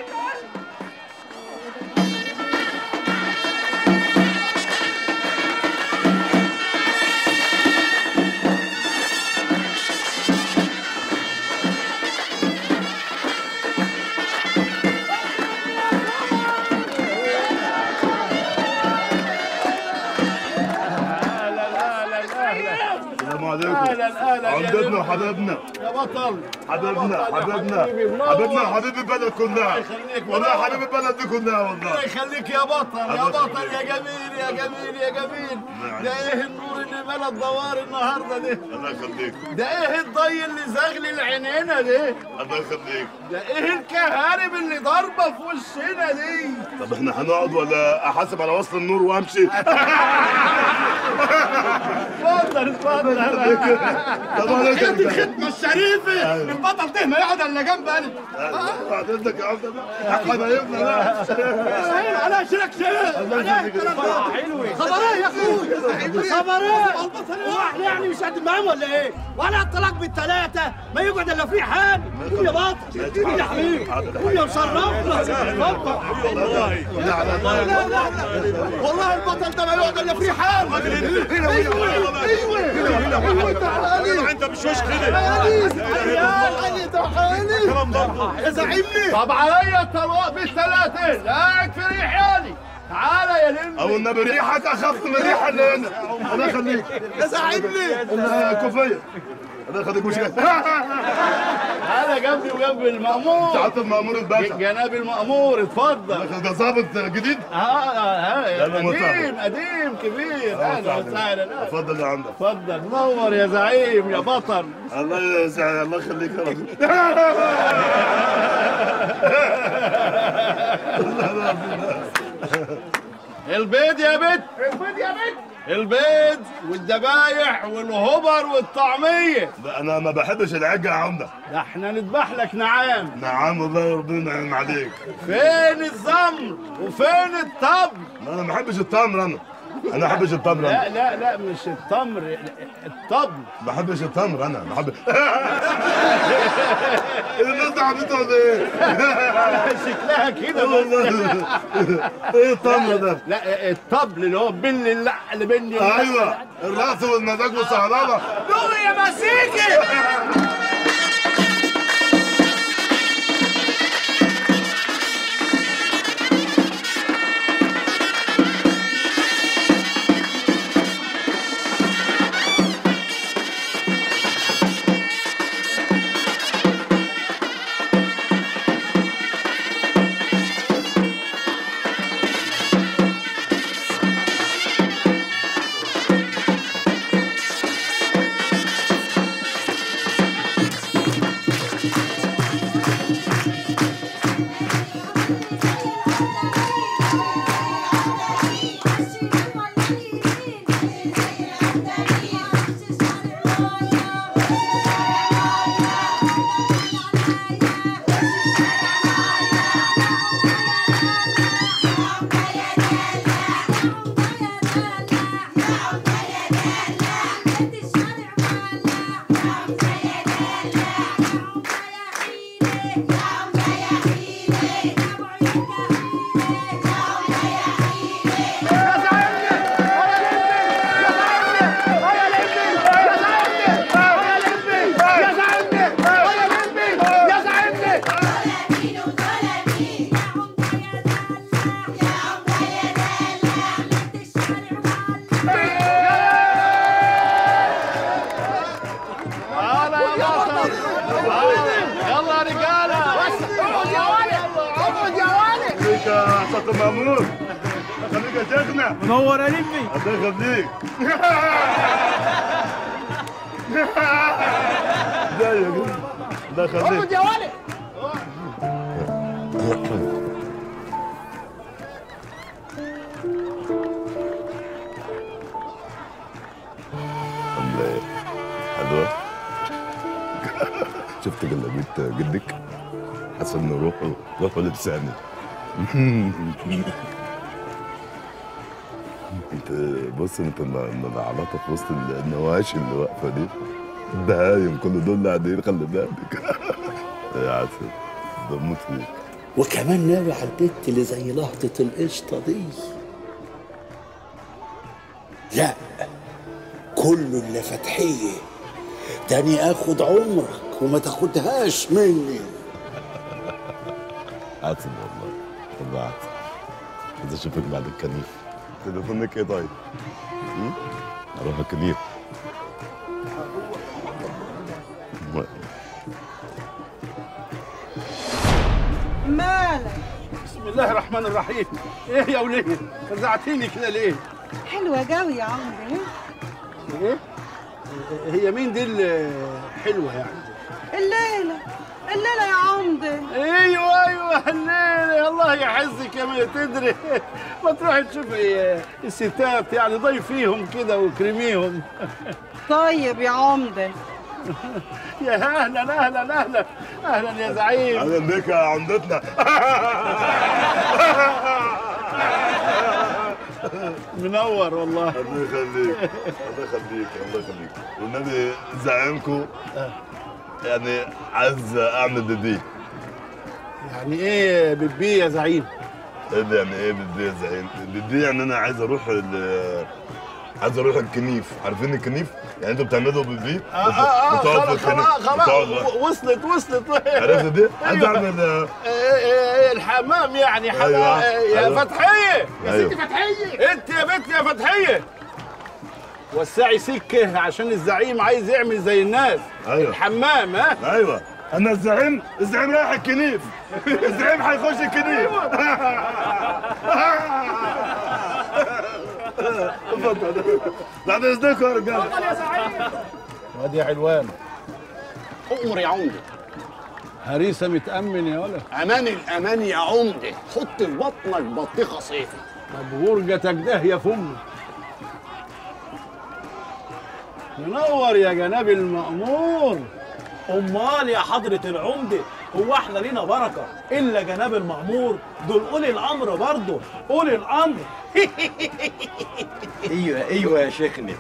السلام عليكم. اهلا اهلا عمدتنا وحبايبنا. يا بطل حبيبنا حبيبنا حبيبي حبيبنا حبيب البلد كلها. والله حبيب البلد دي كلها والله. الله يخليك يا بطل يا بطل يا جميل يا جميل يا جميل. ده ايه النور اللي ملا الدوار النهارده ده؟ الله يخليك. ده ايه الضي اللي زغلل عينينا ده؟ الله يخليك. ده ايه الكهارب اللي ضاربه في وشنا دي؟ طب احنا هنقعد ولا احاسب على وصل النور وامشي؟ اتفضل اتفضل. طب انا دي الختمه الشريفه. أيوة. البطل ده ما يقعد الا جنب انا. بعدين يا عمده بقى حبايبنا بقى. سهل على شرك شرك. خبر ايه يا اخوي؟ خبر ايه؟ هو احنا يعني مش قد المقام ولا ايه؟ ولا الطلاق بالثلاثه ما يقعد الا في حال. قول يا بطل قول يا حبيبي قول يا مشرفنا. اتفضل. والله البطل ده ما يقعد الا في حال. ايوه ايوه ايوه تعالى. انت مش وش كده. تعالى تعالى يا زعيمني. طب عليا الطلاق بالثلاثه. لا يكفي ريحاني. تعالى يا لمبي. او النبي ريحك اخف من ريحه اللي هنا. الله يخليك. يا زعيمني. الكوفيه. الله يخليك مش كده. تعالى جنبي وجنب المأمور. سعادة المأمور الباشا. جناب المأمور اتفضل. ده ظابط جديد؟ اه اه أهلا وسهلا. قديم قديم كبير. اهلا وسهلا. اتفضل يا عمده. اتفضل نور يا زعيم يا بطل. الله يسعدك. الله يخليك يا رب. البيض يا بت. البيض يا بت. البيض والذبايح والهبر والطعمية. لا انا ما بحبش العجة يا عمده. ده احنا نذبح لك نعام. نعم الله يرضينا ينعم عليك. فين الزمر وفين الطبل؟ انا ما بحبش التمر. انا انا ما بحبش التمر. لا انا لا لا مش التمر الطبل. ما بحبش التمر. انا ما بحب. الناس دي عبيطه ولا ايه؟ شكلها كده والله. ايه التمر ده؟ لا الطبل اللي هو بن اللحل بن. ايوه الرأس والمزاج والصهلله. نور يا مسيكي. مأمور خليك يا شيخنا منور يا لمي الله يخليك ازيك الله يخليك اقعد يا ولد عامله ايه؟ حلوه؟ شفت جلابيه جدك؟ حسن انه روحه روحه لبساني انت بص انت العلاقه في وسط النواشي اللي واقفه دي بهايم كل دول قاعدين خلي بالك يا عسل بموت فيك وكمان ناوي على البت اللي زي لهطة القشطة دي. لا كله اللي فتحية تاني اخد عمرك وما تاخدهاش مني. عسل والله والله عسل. عايز اشوفك بعد الكنيف. تليفونك ايه طيب؟ اروح الكنيف. مالك؟ بسم الله الرحمن الرحيم. ايه يا وليه؟ فزعتيني كده ليه؟ حلوة قوي يا عمري. ايه؟ هي مين دي الحلوة يعني؟ الليلة الليلة يا عمدة. ايوه ايوه الليلة. الله يحزك يا ما تدري. ما تروحي تشوفي الستات يعني ضيفيهم كده وكرميهم. طيب يا عمدة. يا اهلا اهلا اهلا اهلا يا زعيم. اهلا بك يا عمدتنا. منور والله. الله يخليك الله يخليك الله يخليك. والنبي زعيمكم يعني عايز اعمل بيبي. يعني ايه بيبي يا زعيم؟ ايه ده يعني ايه بيبي يا زعيم؟ بيبي يعني انا عايز اروح عايز اروح الكنيف. عارفين الكنيف؟ يعني انتوا بتعملوا بيبي اه اه اه خلاص خلاص خلاص وصلت وصلت. عرفت دي؟ عايز اعمل الحمام يعني حمام. أيوة. يا أيوة. فتحية يا أيوة. ستي فتحية. انت يا بنت يا فتحية وسعي سكة عشان الزعيم عايز يعمل زي الناس. أيوة. الحمام ها؟ ايوه انا الزعيم الزعيم رايح الكنيف. الزعيم هيخش الكنيف. اتفضل بعد اذنكم يا رجاله. اتفضل يا زعيم. وادي يا علوان. أؤمر يا عمدة. هريسة متأمن يا ولد. أمان الأمان يا عمدة. حط في بطنك بطيخة صيفي. طب غرجتك ده يا فم. منور يا جناب المأمور. امال يا حضرة العمدة هو احنا لينا بركة الا جناب المأمور؟ دول اولي الامر برضه اولي الامر. ايوه ايوه يا شيخنا.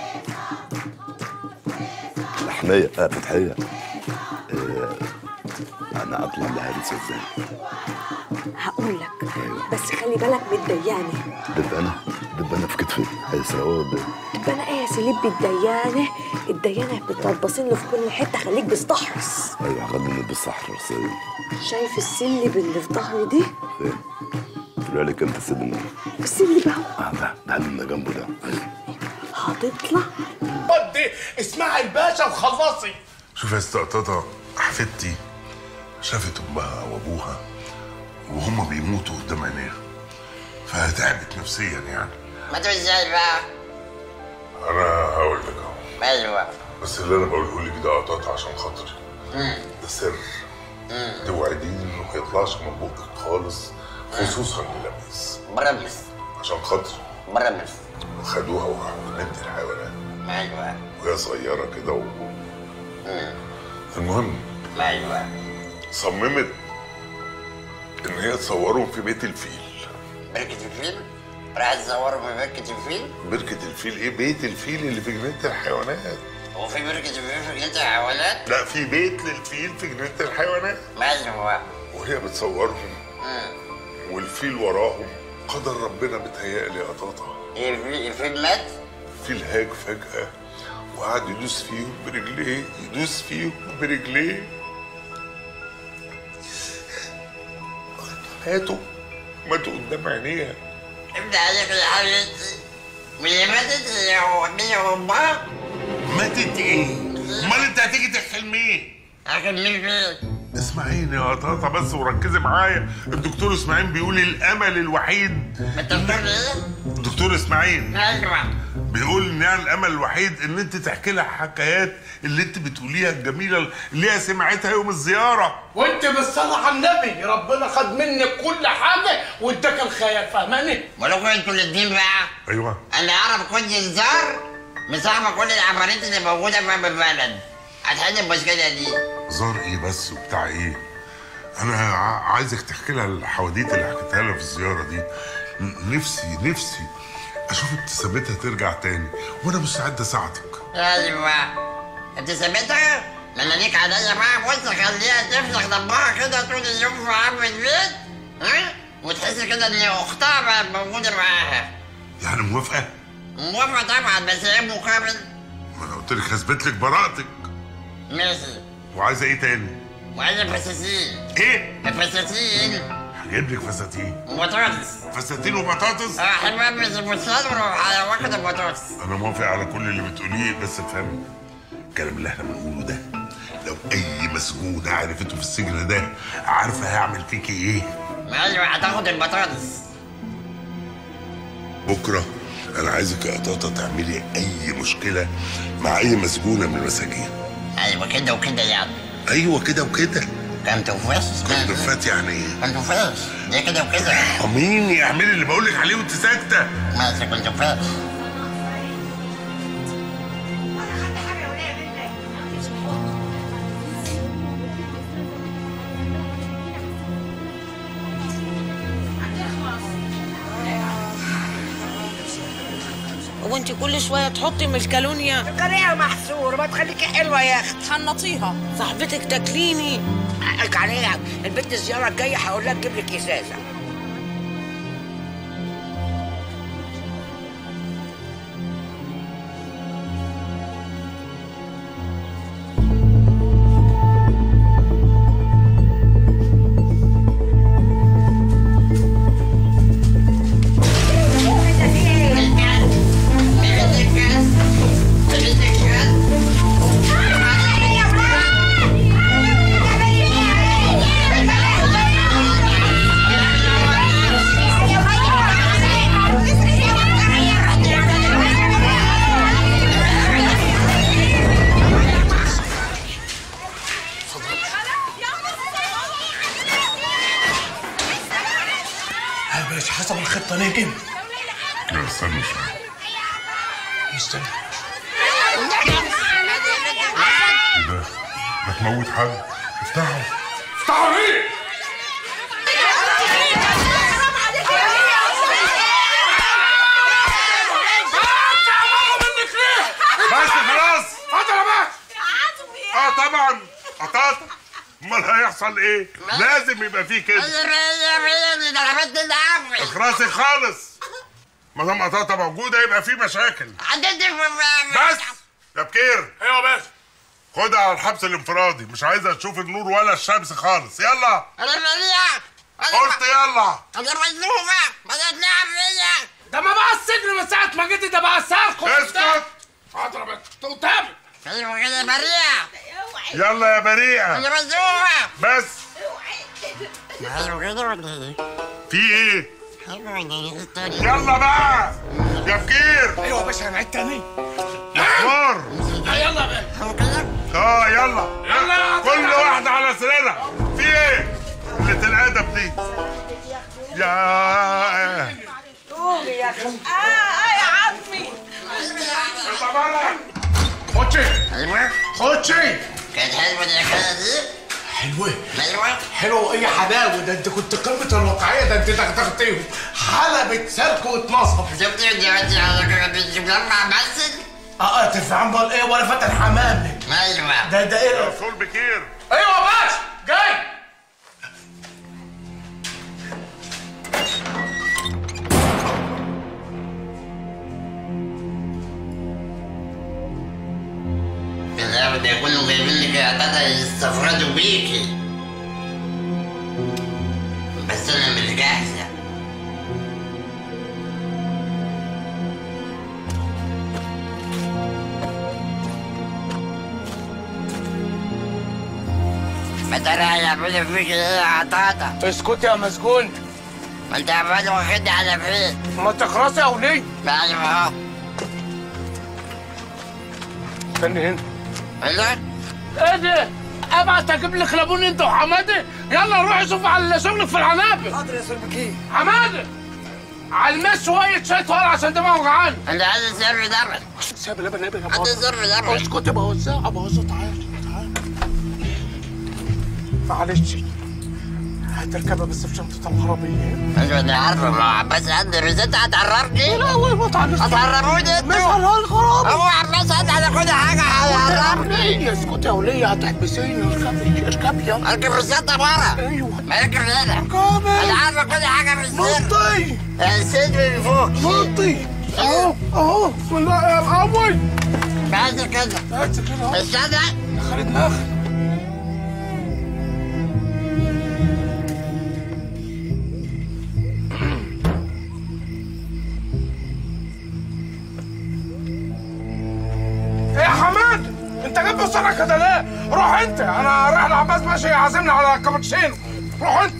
الحمية اه فتحية. اه انا اطلع لهريسة ازاي؟ هقول لك بس خلي بالك من الديانة. دبانة دبانة في كتفي هيسرقوها قدامي. دبانة ايه يا سليب بالديانة؟ الديانة بتربصين له في كل حتة خليك بستحرص. ايوه خليني بستحرص. ايوه شايف السلب اللي في ظهري دي؟ فين؟ طلع لك انت السلم. السلب اهو. اه ده ده اللي جنبه ده. هتطلع؟ ودي اسمعي الباشا وخلصي. شوف يا استقطاطة حفيدتي شافت امها وابوها وهم بيموتوا قدام عينيها فتعبت نفسيا يعني. ما تقول ازاي بقى؟ انا هقول لك اهو. ايوه بس اللي انا بقوله لك ده قطاط عشان خاطري. ده سر. توعديني انه ما يطلعش من بقك خالص خصوصا للميس. برمس عشان خاطري. برمس. خدوها وراحوا جنينة الحيوانات. ايوه وهي صغيرة كده و... المهم ايوه صممت ان هي تصورهم في بيت الفيل. بركة الفيل؟ راح تصوروا في بركة الفيل؟ بركة الفيل ايه؟ بيت الفيل اللي في جنينة الحيوانات. هو في بركة الفيل في جنينة الحيوانات؟ لا، في بيت للفيل في جنينة الحيوانات. ماشي هو. وهي بتصورهم والفيل وراهم. قدر ربنا بتهيألي يا طاطا. ايه الفيل مات؟ الفيل هاج فجأة وقعد يدوس فيهم برجليه، يدوس فيهم برجليه. ماتوا ماتوا قدام عينيها. ابدا عليك يا حبيبتي. وهي ماتت هي هي وامها؟ ماتت ايه؟ امال انت هتيجي تحكي لمين؟ احكي لمين فين؟ اسمعيني يا طاطا بس وركزي معايا. الدكتور اسماعيل بيقول الامل الوحيد. الدكتور ايه؟ الدكتور اسماعيل ايوه بيقول ان يعني الامل الوحيد ان انت تحكي لها حكايات اللي انت بتقوليها الجميله اللي هي سمعتها يوم الزياره. وانت بالصلاه على النبي ربنا خد منك كل حاجه واداك الخيال، فاهماني؟ ولو انتوا الاثنين بقى ايوه انا اعرف كل انذار مصاحبه كل العفاريت اللي موجوده في البلد. هتحل المشكله دي. زار ايه بس وبتاع ايه؟ انا عايزك تحكي لها الحواديت اللي حكيتها لها في الزياره دي. نفسي نفسي اشوف ابتسامتها ترجع تاني وانا مستعد اساعدك. ايوه ابتسامتها؟ ما انا ليك عليا بقى. بص خليها تفلح ضبها كده طول اليوم في عم البيت، ها؟ وتحس كده ان اختها بقت موجوده معاها. يعني موافقه؟ موافقه طبعا، بس ايه مقابل؟ ما انا قلت لك هثبت لك براءتك. ماشي. وعايزه ايه تاني؟ وعايزه فساتين. ايه؟ فساتين. هجيب لك فساتين. وبطاطس. فساتين وبطاطس؟ اه حلوه مش الفستان وروح واخد البطاطس. انا موافق على كل اللي بتقوليه، بس افهمي الكلام اللي احنا بنقوله ده لو اي مسجونه عرفته في السجن ده عارفه هيعمل فيكي ايه؟ ايوه هتاخد البطاطس. بكره انا عايزك يا طاطا تعملي اي مشكله مع اي مسجونه من المساجين. ايوه كده وكده يعني. ايوه كده وكده. كنتوفاش؟ كنتوفات يعني ايه؟ كنتوفاش ده كده وكده. امين اعملي اللي بقول لك عليه وانت ساكته. ماشي كنتوفاش. هو انت كل شويه تحطي من الكالونيا؟ كريهه محسور، ما تخليكي حلوه يا اختي. حنطيها صاحبتك تاكليني. حقك عليها، البنت الزياره الجايه هقول لها تجيب لك ازازه. حسب الخطه نجم. لا استنى شويه. استنى. ايه ده؟ هتموت حد؟ افتحوا. افتحوا ليه؟ بس خلاص. اتفضل يا باشا. اه طبعا قطعت. امال هيحصل ايه؟ لازم يبقى فيه كده. اخرسي خالص. ما دام قطاطه موجوده يبقى فيه مشاكل. بس يا بكير. ايوه يا باشا. خدها على الحبس الانفرادي، مش عايزه تشوف النور ولا الشمس خالص. يلا. قلت يلا. انا مظلومه ما تتلعب فيا. ده ما بقى السجن من ساعه ما جيت، ده بقى السرقه. اسكت. حاضر يا باشا. قدامي. ايوه كده بريئه. يلا يا بريئه. انا مظلومه. بس. ايوه كده ولا ايه؟ في ايه؟ يلا بقى يا بكير. ايوه يا باشا. هنعيد تاني. اخبار. يلا يا باشا. اه يلا يلا كل واحده على سريرها. في ايه؟ قلة الادب دي. يا قومي يا اخي. اه اه يا عمي. خد شيء. ايوه خد شيء. كانت حلوه الحكايه دي؟ حلوه ايوه حلوه وايه حلاوه، ده انت كنت قمه الواقعيه، ده انت دغدغتيهم حلبة سلك واتنصب. شفت دي انت مجمع مسل؟ اه اه تفهم بال ايه ولا فتح حمامي. ايوه ده ده ايه؟ رسول بكير. ايوه باشا جاي. كده ده يكونوا جايبين لك اعداد يستفردوا بيكي، بس انا مش جاهزه. ما ترى هيعملوا فيك ايه يا عطاطا؟ اسكت يا مسجون. ما انت عمال واخدني على فين؟ ما تخرسي يا وليه؟ ايوه اهو. استني هنا. ايه ايه ده؟ ابعت اجيب لك لابون انت وحماده؟ يلا روحي شوف على شغلك في العنابر. حاضر يا استاذ بكير. حماده على المس شويه شاي طوال عشان دماغي وجعان. انت عايز سر لبن؟ سر لبن ايه يا عايز سر لبن؟ اسكت بوزعها بوزعها. تعالى تعالى معلش هتركبها بس في شنطه العربيه. ايوه انا عارفه، ما عباس عندي ريزيت هتعرفني؟ لا والله ما تعرفني. هتعرفوني انتوا؟ مش على الغرام. هو عباس عندي على كل حاجه هتعرفني. اسكت يا وليه هتحبسيني. اركبي اركبي يلا. اركب ريزيتا بره. ايوه ما اركب هنا. اركبي. انا عارفه كل حاجه في السر. نطي السر من فوق. نطي اهو اهو. بسم الله يا القوي. بس كده. بس كده اهو. استنى. دخلي دماغك. ايه يا حماد انت جايب بسرعه كده ليه؟ روح انت، انا رايح لعباس ماشي عازمني على كابتشينو. روح انت.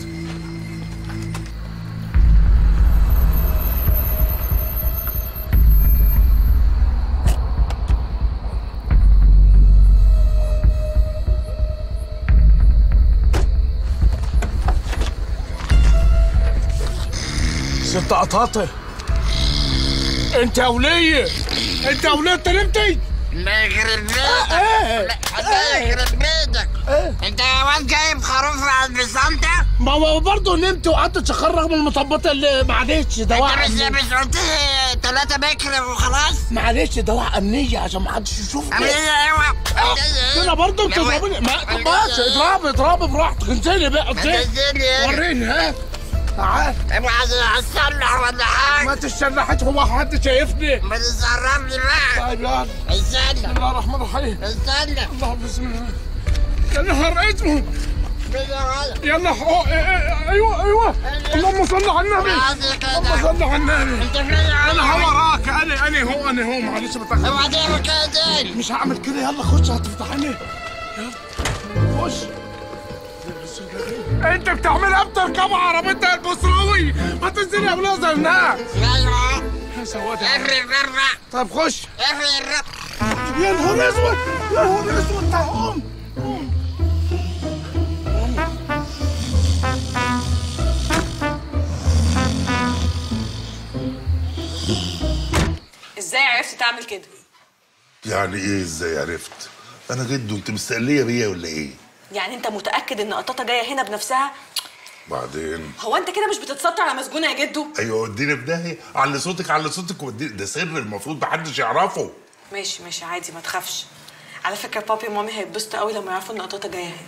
ست قطاطه انت يا وليه، انت يا وليه انت نمتي؟ الله يخرب بيتك. الله يخرب بيتك. انت يا واد جايب خروف على البسانتة؟ ما هو برضه نمت وقعدت تشخر رغم المطبات اللي معلش ده وقع. انت مش مش قلت لي ثلاثة بكر وخلاص؟ معلش ده وقع امنيه عشان ما حدش يشوفني. امنية ايوه. كده برضه بتضربني. ماشي اضربي اضربي براحتك. انزلي بقى انزلي. وريني ها. تعال. ابغى اتسلح ولا حاجة؟ ما تتسلحش، هو حد شايفني؟ ما تتصرفني بقى. طيب يلا. استنى. بسم الله الرحمن الرحيم. استنى. الله بسم الله. يا نهار اسود. يلا حقوق. ايوه ايوه. اللهم صل على النبي. اللهم صل على النبي. انت فين؟ انا هو وراك. انا انا هو انا هو معلش بتاخد. اوعى تعمل كده تاني. مش هعمل كده. يلا خش هتفتحني. يلا خش. انت بتعملها بتركبوا عربيتها البصراوي. ما تنزلي يا ولاد زي الناس. ايوه. يا سواد. افرق الرق. طيب خش. افرق الرق. يا نهار اسود يا نهار اسود. تعال قوم. ازاي عرفت تعمل كده؟ يعني ايه ازاي عرفت؟ انا جدو، انت مستقليه بيا ولا ايه؟ يعني انت متاكد ان قطاطه جايه هنا بنفسها؟ بعدين هو انت كده مش بتتستر على مسجونه يا جدو؟ ايوه وديني في داهيه. علي صوتك علي صوتك وديني، ده سر المفروض محدش يعرفه. ماشي ماشي عادي ما تخافش. على فكره بابي ومامي هيتبسطوا قوي لما يعرفوا ان قطاطه جايه هنا.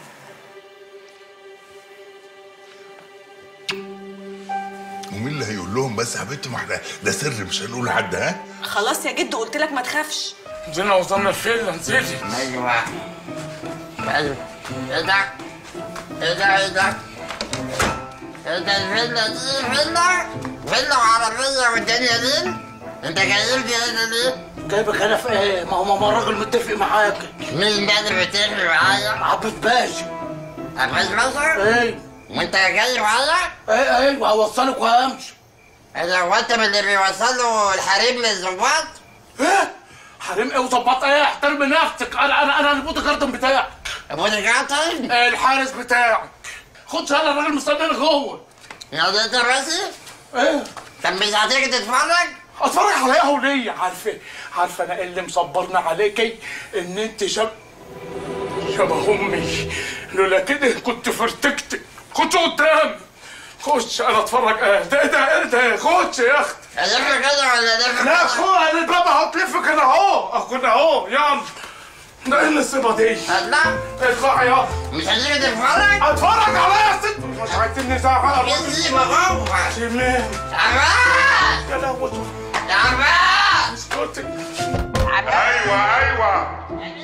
ومين اللي هيقول لهم بس يا حبيبتي؟ ما احنا ده سر مش هنقول لحد. ها خلاص يا جدو قلت لك ما تخافش. نزلنا وصلنا الفيلا. نزلي. ايوه. ايوه. ايه ده؟ ايه ده ايه ده؟ ايه ده الفيلا دي؟ فيلا؟ فيلا وعربية والدنيا دي؟ انت جايب لي هنا ليه؟ جايبك انا في ايه؟ ما هو ماما الراجل متفق معاك. مين ده اللي متفق معايا؟ عباس باشا. عباس باشا؟ ايه. وانت جاي معايا؟ ايه ايه هوصلك وهمشي. ايه ده هو انت من اللي بيوصلوا الحريم للظباط؟ ايه؟ حريم ايه وظباط ايه؟ احترم نفسك. انا انا انا البودي جاردن بتاعك. البودي جاردن؟ ايه الحارس بتاعك. خد يلا الراجل مستنيني جوه. يا انت راسي؟ ايه؟ طب مش هتيجي تتفرج؟ اتفرج على ايه وليه؟ عارفه عارفه انا ايه اللي مصبرنا عليكي؟ ان انت شاب يابا امي لولا كده كنت فرتكتك، كنت قدامي. خش انا اتفرج. اه ده ده ده خش يا اختي. الف كده ولا الف؟ لا اخويا انا بابا هتلف كده اهو كده اهو. يلا ده ايه الصيبه دي؟ اطلع اطلع يلا. مش هتيجي تتفرج؟ اتفرج عليا يا ست. مش عايزين نزعل. يا سيدي بابا. سيب مين؟ عباس يا لهوي يا عباس. اسكتي. ايوه ايوه.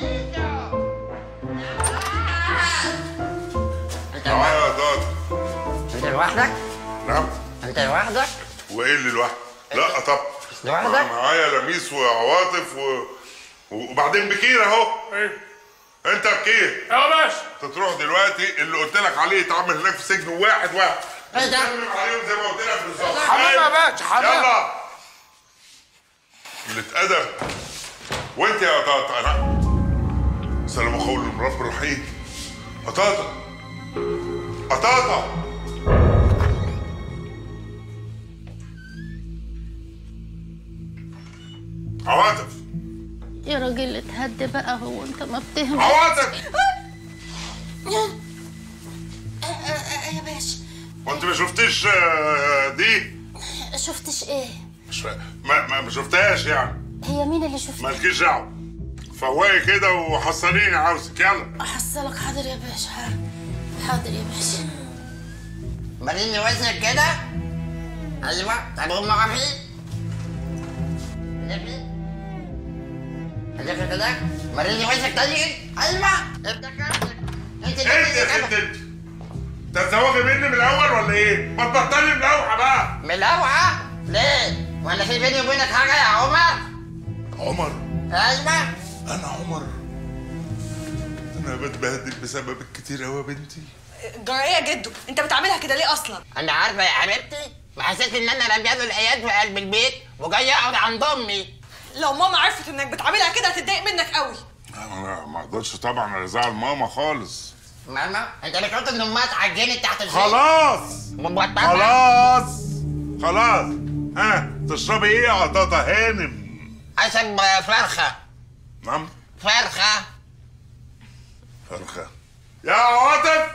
تعالى يا داد. انت لوحدك؟ نعم. انت لوحدك؟ وايه اللي لوحدك؟ لا طب لوحدك؟ معايا لميس وعواطف و... وبعدين بكير اهو. ايه؟ انت بكير. يا باشا. تروح دلوقتي اللي قلت لك عليه يتعمل هناك في سجن واحد واحد. ايه ده؟ تسلم عليهم زي ما قلت لك بالظبط. حمام يا باشا حمام. يلا. قلة أدب. وانت يا قطاطا انا سلام قول من رب رحيم. قطاطا قطاطا. عواطف يا راجل اتهد بقى، هو انت ما بتهمش؟ عواطف يا باشا. وانت ما شفتيش دي؟ شفتش ايه؟ مش ما ما, ما شفتهاش يعني. هي مين اللي شفتها؟ مالكيش دعوه. فواقي كده وحصليني عاوزك. يلا احصلك. حاضر يا باشا. حاضر يا باشا. مريني وزنك كده. ايوه. طب قوم نقف فيه. لفي لفي كده. مريني وزنك تاني. ايوه. افتكرتك. انت انت يا ست انت. تتزوجي مني من الاول ولا ايه؟ ما تبطلي ملوحه بقى. ملوحه؟ ليه؟ ولا في بيني وبينك حاجه يا عمر؟ عمر؟ ايوه. انا عمر؟ انا بتبهدل بسببك كتير قوي يا بنتي. جرأة جدو، انت بتعملها كده ليه اصلا؟ انا عارفه يا حبيبتي، ما حسيت ان انا رميان العيال في قلب البيت وجاي اقعد عند امي. لو ماما عرفت انك بتعملها كده هتتضايق منك قوي. انا ما اقدرش طبعا ازعل ماما خالص. ماما انت مش قلت ان امها اتعجنت تحت الزيت؟ خلاص خلاص خلاص. ها تشربي ايه يا قطاطا هانم؟ اشرب فرخه. نعم؟ فرخه. فرخه. يا عواطف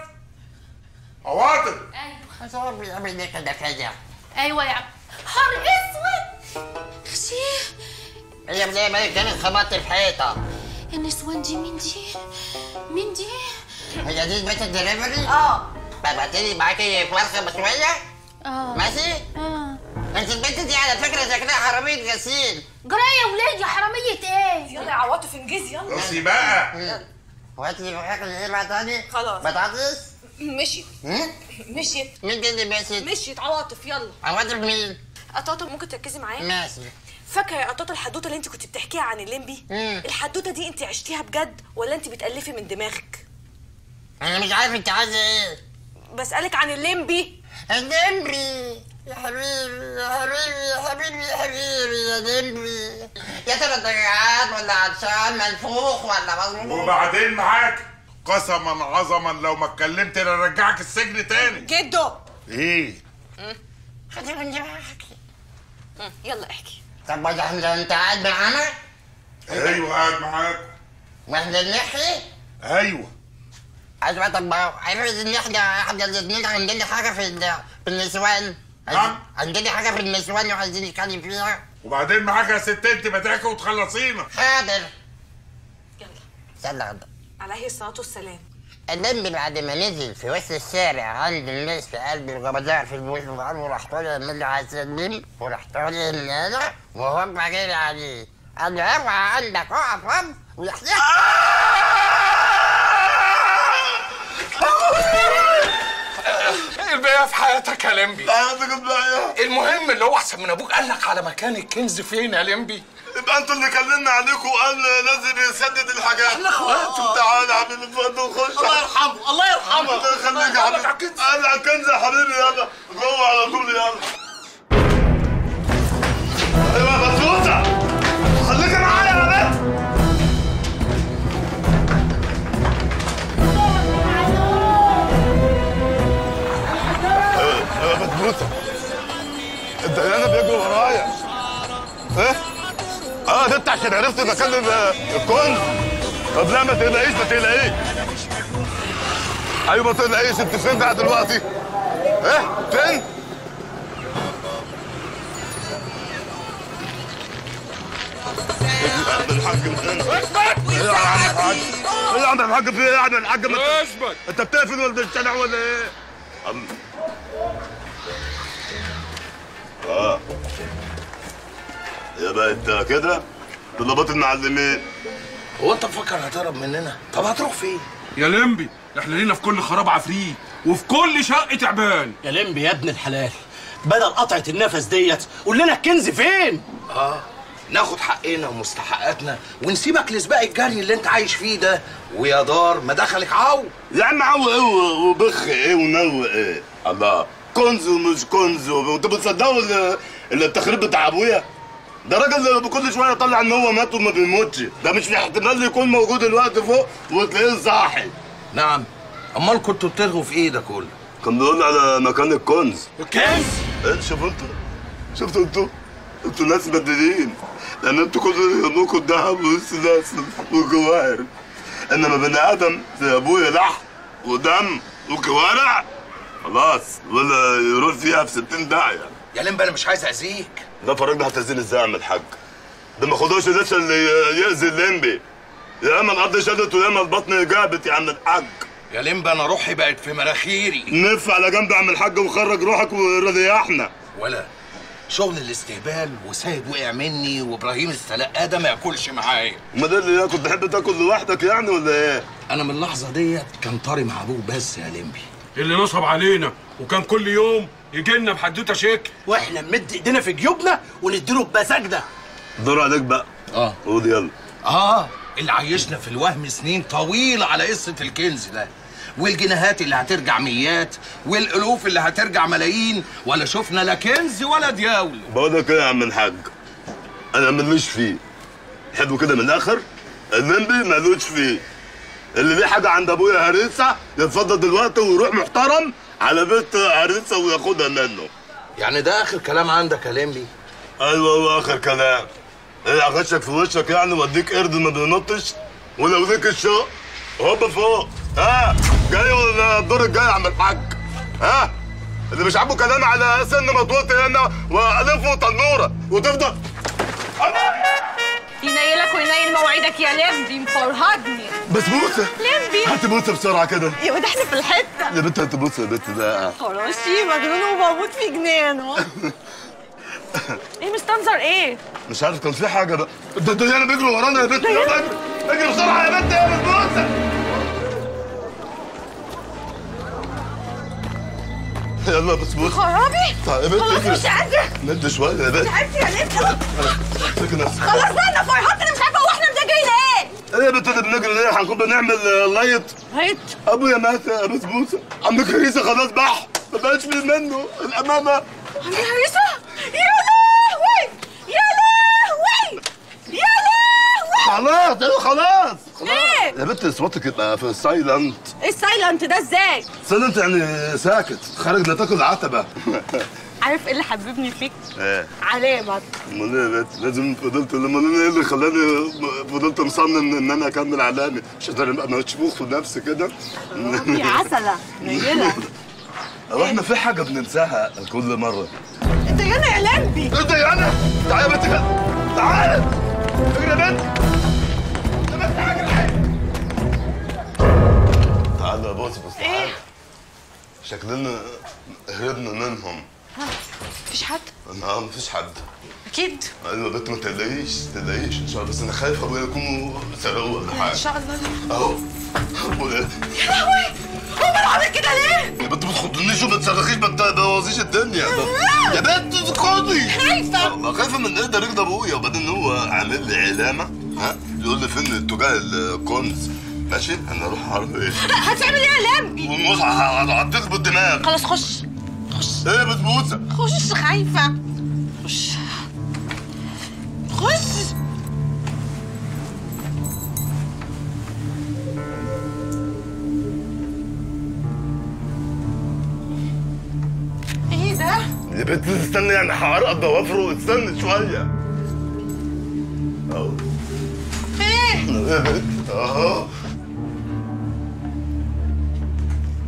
عواطف. ايوه. هو بيعمل ليه كده كده؟ ايوه يا عم. حر اسود. خشيه. هي بدايه مالك كانت خبطت في حيطه. النسوان دي مين دي؟ مين دي؟ هي دي بيت الدليفري؟ اه. بعتلي معاكي فرخه بشويه؟ اه. ماشي؟ اه. انت البنت دي على فكره شكلها حراميه غسيل. جرايه يا ولاد يا حراميه ايه؟ يلا يا عواطف انجزي يلا. راسي بقى. وهات لي اكل ايه بقى تاني؟ خلاص. بطاطس؟ مشيت. مشيت. مين اللي مشيت؟ مشيت عواطف. يلا. عواطف مين؟ قطاطا ممكن تركزي معايا؟ ماشي. فاكره يا قطاطا الحدوته اللي انت كنت بتحكيها عن الليمبي؟ مم. الحدوته دي انت عشتيها بجد ولا انت بتألفي من دماغك؟ انا مش عارف انت عايزه ايه. بسألك عن الليمبي. الليمبي يا حبيبي يا حبيبي يا حبيبي يا حبيبي يا ليمبي. يا ترى انت قاعد ولا عطشان منفوخ ولا مظلوم؟ وبعدين معاك قسما عظما لو ما اتكلمت انا ارجعك السجن تاني. جدو. ايه؟ خليني انت احكي. يلا احكي. طب انت قاعد معانا؟ ايوه قاعد معاك. واحنا بنحكي؟ ايوه. ايوه. طب عرفت ان احنا احنا الاثنين عندنا حاجه في في النسوان. نعم؟ عندنا حاجه في النسوان وعايزين نتكلم فيها. وبعدين معاك يا ست انت ما تحكي وتخلصينا. حاضر. يلا. استنى. عليه الصلاه والسلام. الليمبي بعد ما نزل في وسط الشارع عند الناس في قلب الجبزار في البوش وقالوا راح طالع اللي عايز الليمبي وراح طالع هنا وهو جري عليه قال له اوعى عندك اقف هم ويحكي. الباقي في حياتك يا لمبي. لا عندك الباقي. المهم اللي هو احسن من ابوك قال لك على مكان الكنز فين يا لمبي؟ يبقى انتوا اللي كلمنا عليكم وقال لازم يسدد الحاجات. احنا اخوات. تعالى يا حبيبي اتفضل خش. الله يرحمه الله يرحمه. الله يخليك يا حبيبي. قال على الكنز يا حبيبي. يلا جوه على طول. يلا. ايوه يا بطوطه خليك معايا يا بنت. ايوه يا بطوطه الديانه بيجروا ورايا. ايه؟ اه ده انت عشان عرفت مكان الكنز. طب لا ما تقلقيش ما تقلقيش. ايوه ما تقلقيش، انت فين بقى دلوقتي؟ ايه فين؟ عم الحاج اثبت! ايه يا عم الحاج؟ ايه يا عم الحاج في ايه يا عم الحاج؟ اثبت! انت بتقفل ولا الشارع ولا ايه؟ عم اه يا بقى انت كده طلبات المعلمين. هو انت مفكر هتهرب مننا؟ طب هتروح فين؟ يا لمبي احنا لينا في كل خراب عفريت وفي كل شقه تعبان. يا لمبي يا ابن الحلال، بدل قطعه النفس ديت قول لنا الكنز فين؟ اه ناخد حقنا ومستحقاتنا ونسيبك لسباق الجري اللي انت عايش فيه ده، ويا دار ما دخلك عو. يا عم عو ايه وبخ ايه ونو ايه؟ الله كنز ومش كنز، وانتوا بتصدقوا اللي التخريب بتاع ابويا؟ ده راجل كل شويه يطلع ان هو مات وما بيموتش، ده مش احتمال يكون موجود الوقت فوق وتلاقيه صاحي. نعم، امال كنتوا بترغوا في ايه ده كله؟ كان بيقول على مكان الكنز. الكنز؟ ايه شوفوا انتوا شفتوا انتوا انتوا ناس مدلين، لان انتوا كل يهمكم الذهب والسلاسل والجواهر، انما بني ادم زي ابويا لحم ودم وكوارع خلاص ولا يروح فيها في ستين داعيه. يا لمبي انا مش عايز اذيك. ده فرجنا هتأذيني ازاي يا عم الحاج؟ ده ما خدوش لسه اللي يأذي الليمبي. يا اما الارض شدت ويا اما البطن جابت يا عم الحاج. يا لمبي انا روحي بقت في مناخيري. نف على جنب يا عم الحاج وخرج روحك وريحنا. ولا شغل الاستهبال وسيد وقع مني وابراهيم السلاق ده ما ياكلش معايا. ما ده اللي كنت تحب تاكل لوحدك يعني ولا ايه؟ انا من اللحظه ديت كان طاري مع ابوه بس يا لمبي. اللي نصب علينا وكان كل يوم يجي لنا بحدوته شكل واحنا نمد ايدينا في جيوبنا ونديله بمزاجنا. دور عليك بقى. اه قول يلا. اه اللي عايشنا في الوهم سنين طويله على قصه الكنز ده، والجنيهات اللي هترجع ميات والالوف اللي هترجع ملايين، ولا شفنا لا كنز ولا دياول. بقول لك ايه يا عم الحاج؟ انا ملوش فيه. حلو كده من الاخر؟ الليمبي ملوش فيه. اللي ليه حاجه عند ابويا هريسه يتفضل دلوقتي ويروح محترم على بيت هريسه وياخدها منه. يعني ده اخر كلام عندك يا لمبي؟ ايوه هو اخر كلام. ايه اغشك في وشك يعني واديك قرد ما بينطش؟ ولو ليك الشوق هوب فوق. ها جاي ولا الدور الجاي يا عم الحاج؟ ها اللي مش عاجبه كلام على سن مطوطي هنا والفه تنوره وتفضل ينيلك وينيل موعدك يا لمبي مفرهدني. بسبوسه لمبي هات بوسه بسرعه كده. يا ولد احنا في الحته يا بنت هات بوسه يا بنت ده خراشي مجنون وبموت في جنانه. ايه مستنظر ايه؟ مش عارف كان في حاجه بقى. ده ديانا بيجروا ورانا يا بنت. يلا اجري اجري بسرعه يا بنت يا بسبوسه. يلا بسبوسه. خرابي؟ طيب يا بنت خلاص اجري. مش قادره. مد شويه يا بنت. مش عارفه يا لمبي. امسكي نفسك. خلاص بقى انا فرحت انا مش عارفه هو احنا مزاجين ايه؟ ايه يا بنت اللي بنجري ليه؟ هنكون بنعمل لايت؟ لايت؟ ابويا مات يا بسبوسه. عم كريسه خلاص بح ما بقاش في منه الامانه. عم كريسه؟ يا لهوي يا لهوي يا لهوي. خلاص ايوه خلاص خلاص. ايه؟ يا بنت صوتك يبقى في السايلنت. ايه السايلنت ده ازاي؟ سايلنت يعني ساكت، خارج لا تاكل عتبه. عارف ايه اللي حببني فيك؟ ايه؟ علامك. امال ايه يا بنت؟ لازم فضلت امال ايه اللي خلاني فضلت مصمم ان انا اكمل علامي عشان ابقى مشبوخ في نفسي كده. يا عسله نيله. هو احنا في حاجه بننساها كل مره. انت يانا يا لمبي. انت يانا؟ تعالى يا بنت كده تعالى اجري يا بنت. يا بنت اجري. تعالى بص بص تعالى. شكلنا هربنا منهم. ها مفيش حد؟ اه مفيش حد. اكيد. ايوه يا بنت ما تقلقيش ما تقلقيش ان شاء الله، بس انا خايف ابويا يكونوا سرقوه ولا حاجه. ان شاء الله. اهو ابويا. يا لهوي هو انا عامل كده ليه؟ يا بنت ما تخضنيش وما تصرخيش ما تبوظيش الدنيا. يا بنت اسكتي. خايفه. ما خايفه من ايه؟ ده رجل ابويا، وبعدين هو عامل لي علامه ها يقول لي فين اتجاه الكنز. ماشي انا اروح اعرف ايه. هتعمل ايه يا لمبي؟ والموز هتظبط الدماغ. خلاص خش خش. ايه يا بسبوسه؟ خش خايفه. خش خش. ايه ده؟ يا بنت استني يعني هعرق ضوافره استني شويه. اهو. ايه؟ ايه يا بنت؟ اهو.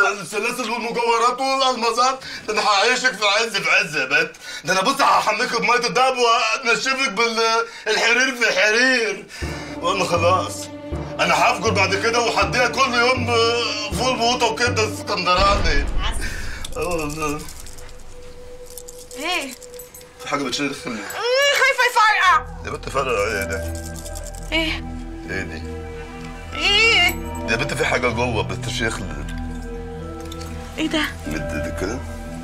السلاسل والمجوهرات والالمازات، ده انا هعيشك في عز في عز يا بنت. ده انا بص هحميك بميه الدهب وانشفك بالحرير في حرير. وانا خلاص انا هفجر بعد كده وهديها كل يوم فول بوطه وكبده اسكندراني. اه والله. ايه؟ في حاجه بتشيل خلي. ايه خايفه يفرقع. يا بنت فرقع ايه ده؟ ايه؟ ايه دي؟ ايه؟ يا بنت في حاجه جوه بتشيخ. ايه ده؟ مد ايدك كده.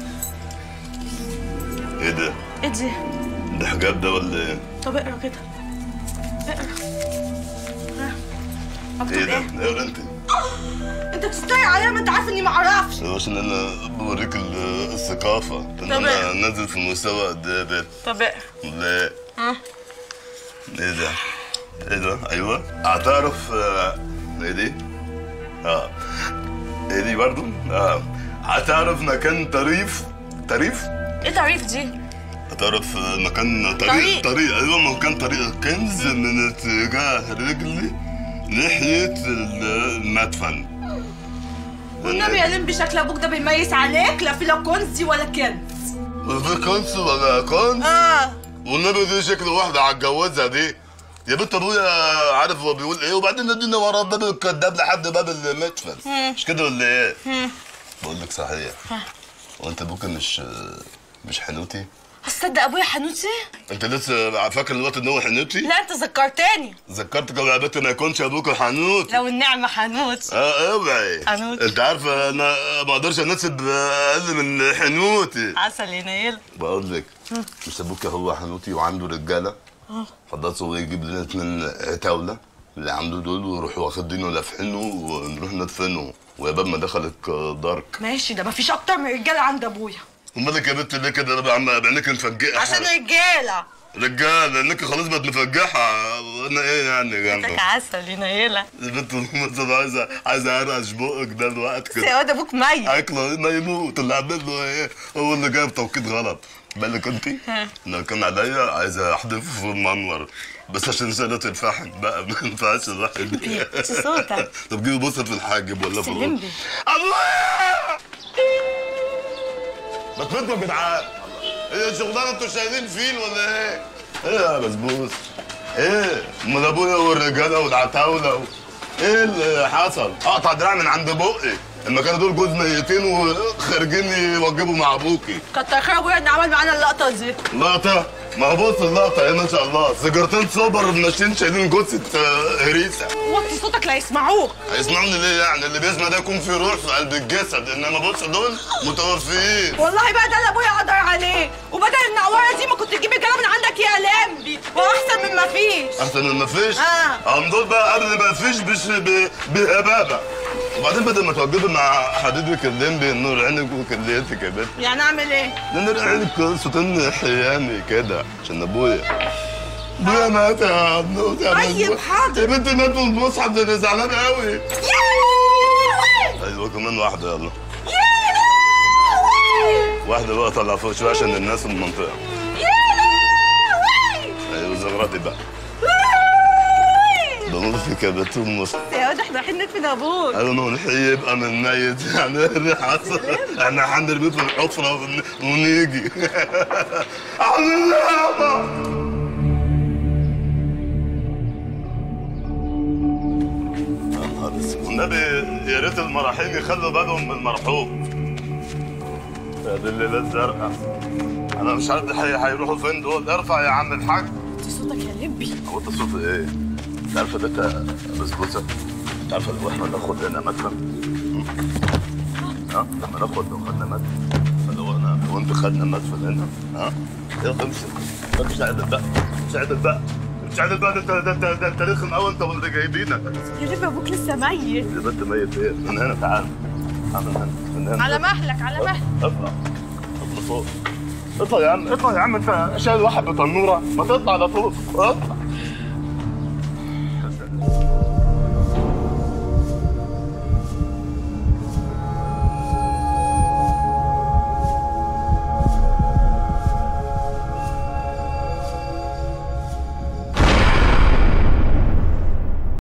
ايه ده؟ ايه دي؟ ده حجاب ده ولا ايه؟ طب اقرا كده. اقرا. ها. مكتوب ايه ده؟ ايه؟ اقرا انت. انت بتستريق عليا ما انت عارف اني ما اعرفش. عشان انا بوريك ال- الثقافه ان طب انا اقرا. نازل في مستوى قد ايه يا بنت. طب اقرا. لا. ها. ايه ده؟ ايه ده؟ ايوه هتعرف. آه، ايه دي؟ اه ايه دي برضو؟ اه هتعرف مكان طريف. طريف؟ ايه تعريف دي؟ هتعرف مكان طريق. طريق طريق ايوه مكان طريق كنز من اتجاه رجلي ناحيه المدفن. والنبي يا لمبي شكل ابوك ده بيميز عليك، لا في لا كنزي ولا كنز. في كنز ولا كنز؟ اه والنبي دي شكل واحده هتجوزها دي. يا بنت ابويا عارف هو بيقول ايه، وبعدين ادينا ورا باب الكداب لحد باب المدفن. مش كده ولا ايه؟ بقول لك صحيح، وانت ابوك مش مش حنوتي؟ هتصدق ابويا حنوتي؟ انت لسه فاكر الوقت ان هو حنوتي؟ لا انت ذكرتني. ذكرتك يا بنت ما يكونش ابوك حنوت. لو النعمه حنوت. اه اوعي حنوت. انت عارفه انا ما اقدرش انسب اقل من حنوتي. عسل يا نيل. بقول لك مش ابوك هو حنوتي وعنده رجاله؟ اه فضلت هو يجيب لنا اتنين عتاوله اللي عنده دول ويروحوا واخدينه لافحينه ونروح ندفنه ويا باب ما دخلك دارك. ماشي، ده مفيش اكتر من رجاله عند ابويا. امالك يا بنت ليه كده بقى عم بعينك مفجئه؟ عشان رجاله. رجاله انك خلاص بقت مفجحه. انا ايه يعني جنبك؟ انت عسل يا نيله. يا بنت مثلا عايزه عايزه ارقش بقك ده الوقت كده. يا واد ابوك ميت. اكله ما يموت اللي عامل له ايه؟ هو اللي جايب توقيت غلط. بالك انت؟ انا كان عليا عايزه احدف في المنور بس عشان سنة الفحم بقى ما ينفعش الواحد. صوتك. طب جيبي بصت في الحاجب ولا في سلم بي. الله ما تفضلوا يا جدعان. ايه الشغلانه انتوا شايلين فيل ولا ايه؟ ايه يا بسبوس؟ ايه؟ امال ابويا والرجاله والعتاوله و... ايه اللي حصل؟ اقطع دراع من عند بقي. لما كانوا دول جوز ميتين وخارجين يوجبوا مع ابوكي. كتر خير ابويا ان عمل معانا اللقطه دي. لقطه؟ ما هو بص اللقطه ايه ما شاء الله، سيجارتين سوبر ماشيين شايلين جثه هريسه. وطي صوتك لا يسمعوك. هيسمعوني ليه يعني؟ اللي بيسمع ده يكون فيه روح في قلب الجسد، انما بص دول متوفيين. والله بقى ده اللي ابويا قدر عليه، وبدل النقوره دي ما كنت تجيب الكلام من عندك يا لمبي، واحسن من ما فيش. احسن من ما فيش؟ اه هم دول بقى قبل ما فيش بش ب- بهبابه. وبعدين بدل ما توجبي مع حبيبك الليمبي نور عينك وكليتك يا بنت. يعني اعمل ايه؟ نور عينك صوتين حياني كده عشان ابويا. ابويا مات يا بنوت يا طيب حاضر. يا بنت مات بالمصحف ده انا زعلان قوي. يا لهوي. ايوه كمان واحده يلا. يا لهوي. واحده بقى طلع فوق شويه عشان الناس في المنطقه. يا لهوي. ايوه زغرتي بقى. بموت فيك يا بنت المصحف. يا واد احنا رايحين ندفن ابوك. ايوه ما هو الحي يبقى من ميت يعني اللي حصل احنا هنرميه في الحفره ون- ونيجي. اعوذ بالله يابا. يا نهار اسود والنبي يا ريت المراحيم يخلوا بالهم من المرحوم. يا دي الليله الزرقاء انا مش عارف الحي هيروحوا فين دول. ارفع يا عم الحاج. وطي صوتك يا لمبي. هو انت صوت ايه؟ انت عارفه ده انت بسبوسه؟ انت عارفه لو احنا ناخد هنا مدفن؟ ها؟ لما ناخد لو خدنا مدفن لو انا لو انت خدنا مدفن هنا ها؟ يلا امسك امسك عدل بقى امسك عدل بقى امسك عدل بقى. ده انت ده انت ده انت رخم قوي انت واللي جايبينك. يا لمبي ابوك لسه ميت. يا بنت ميت ايه؟ من هنا تعال تعال من هنا من هنا. على مهلك على مهلك. اطلع اطلع فوق. اطلع يا عم اطلع يا عم انت شايل واحد بتنوره ما تطلع لفوق. اه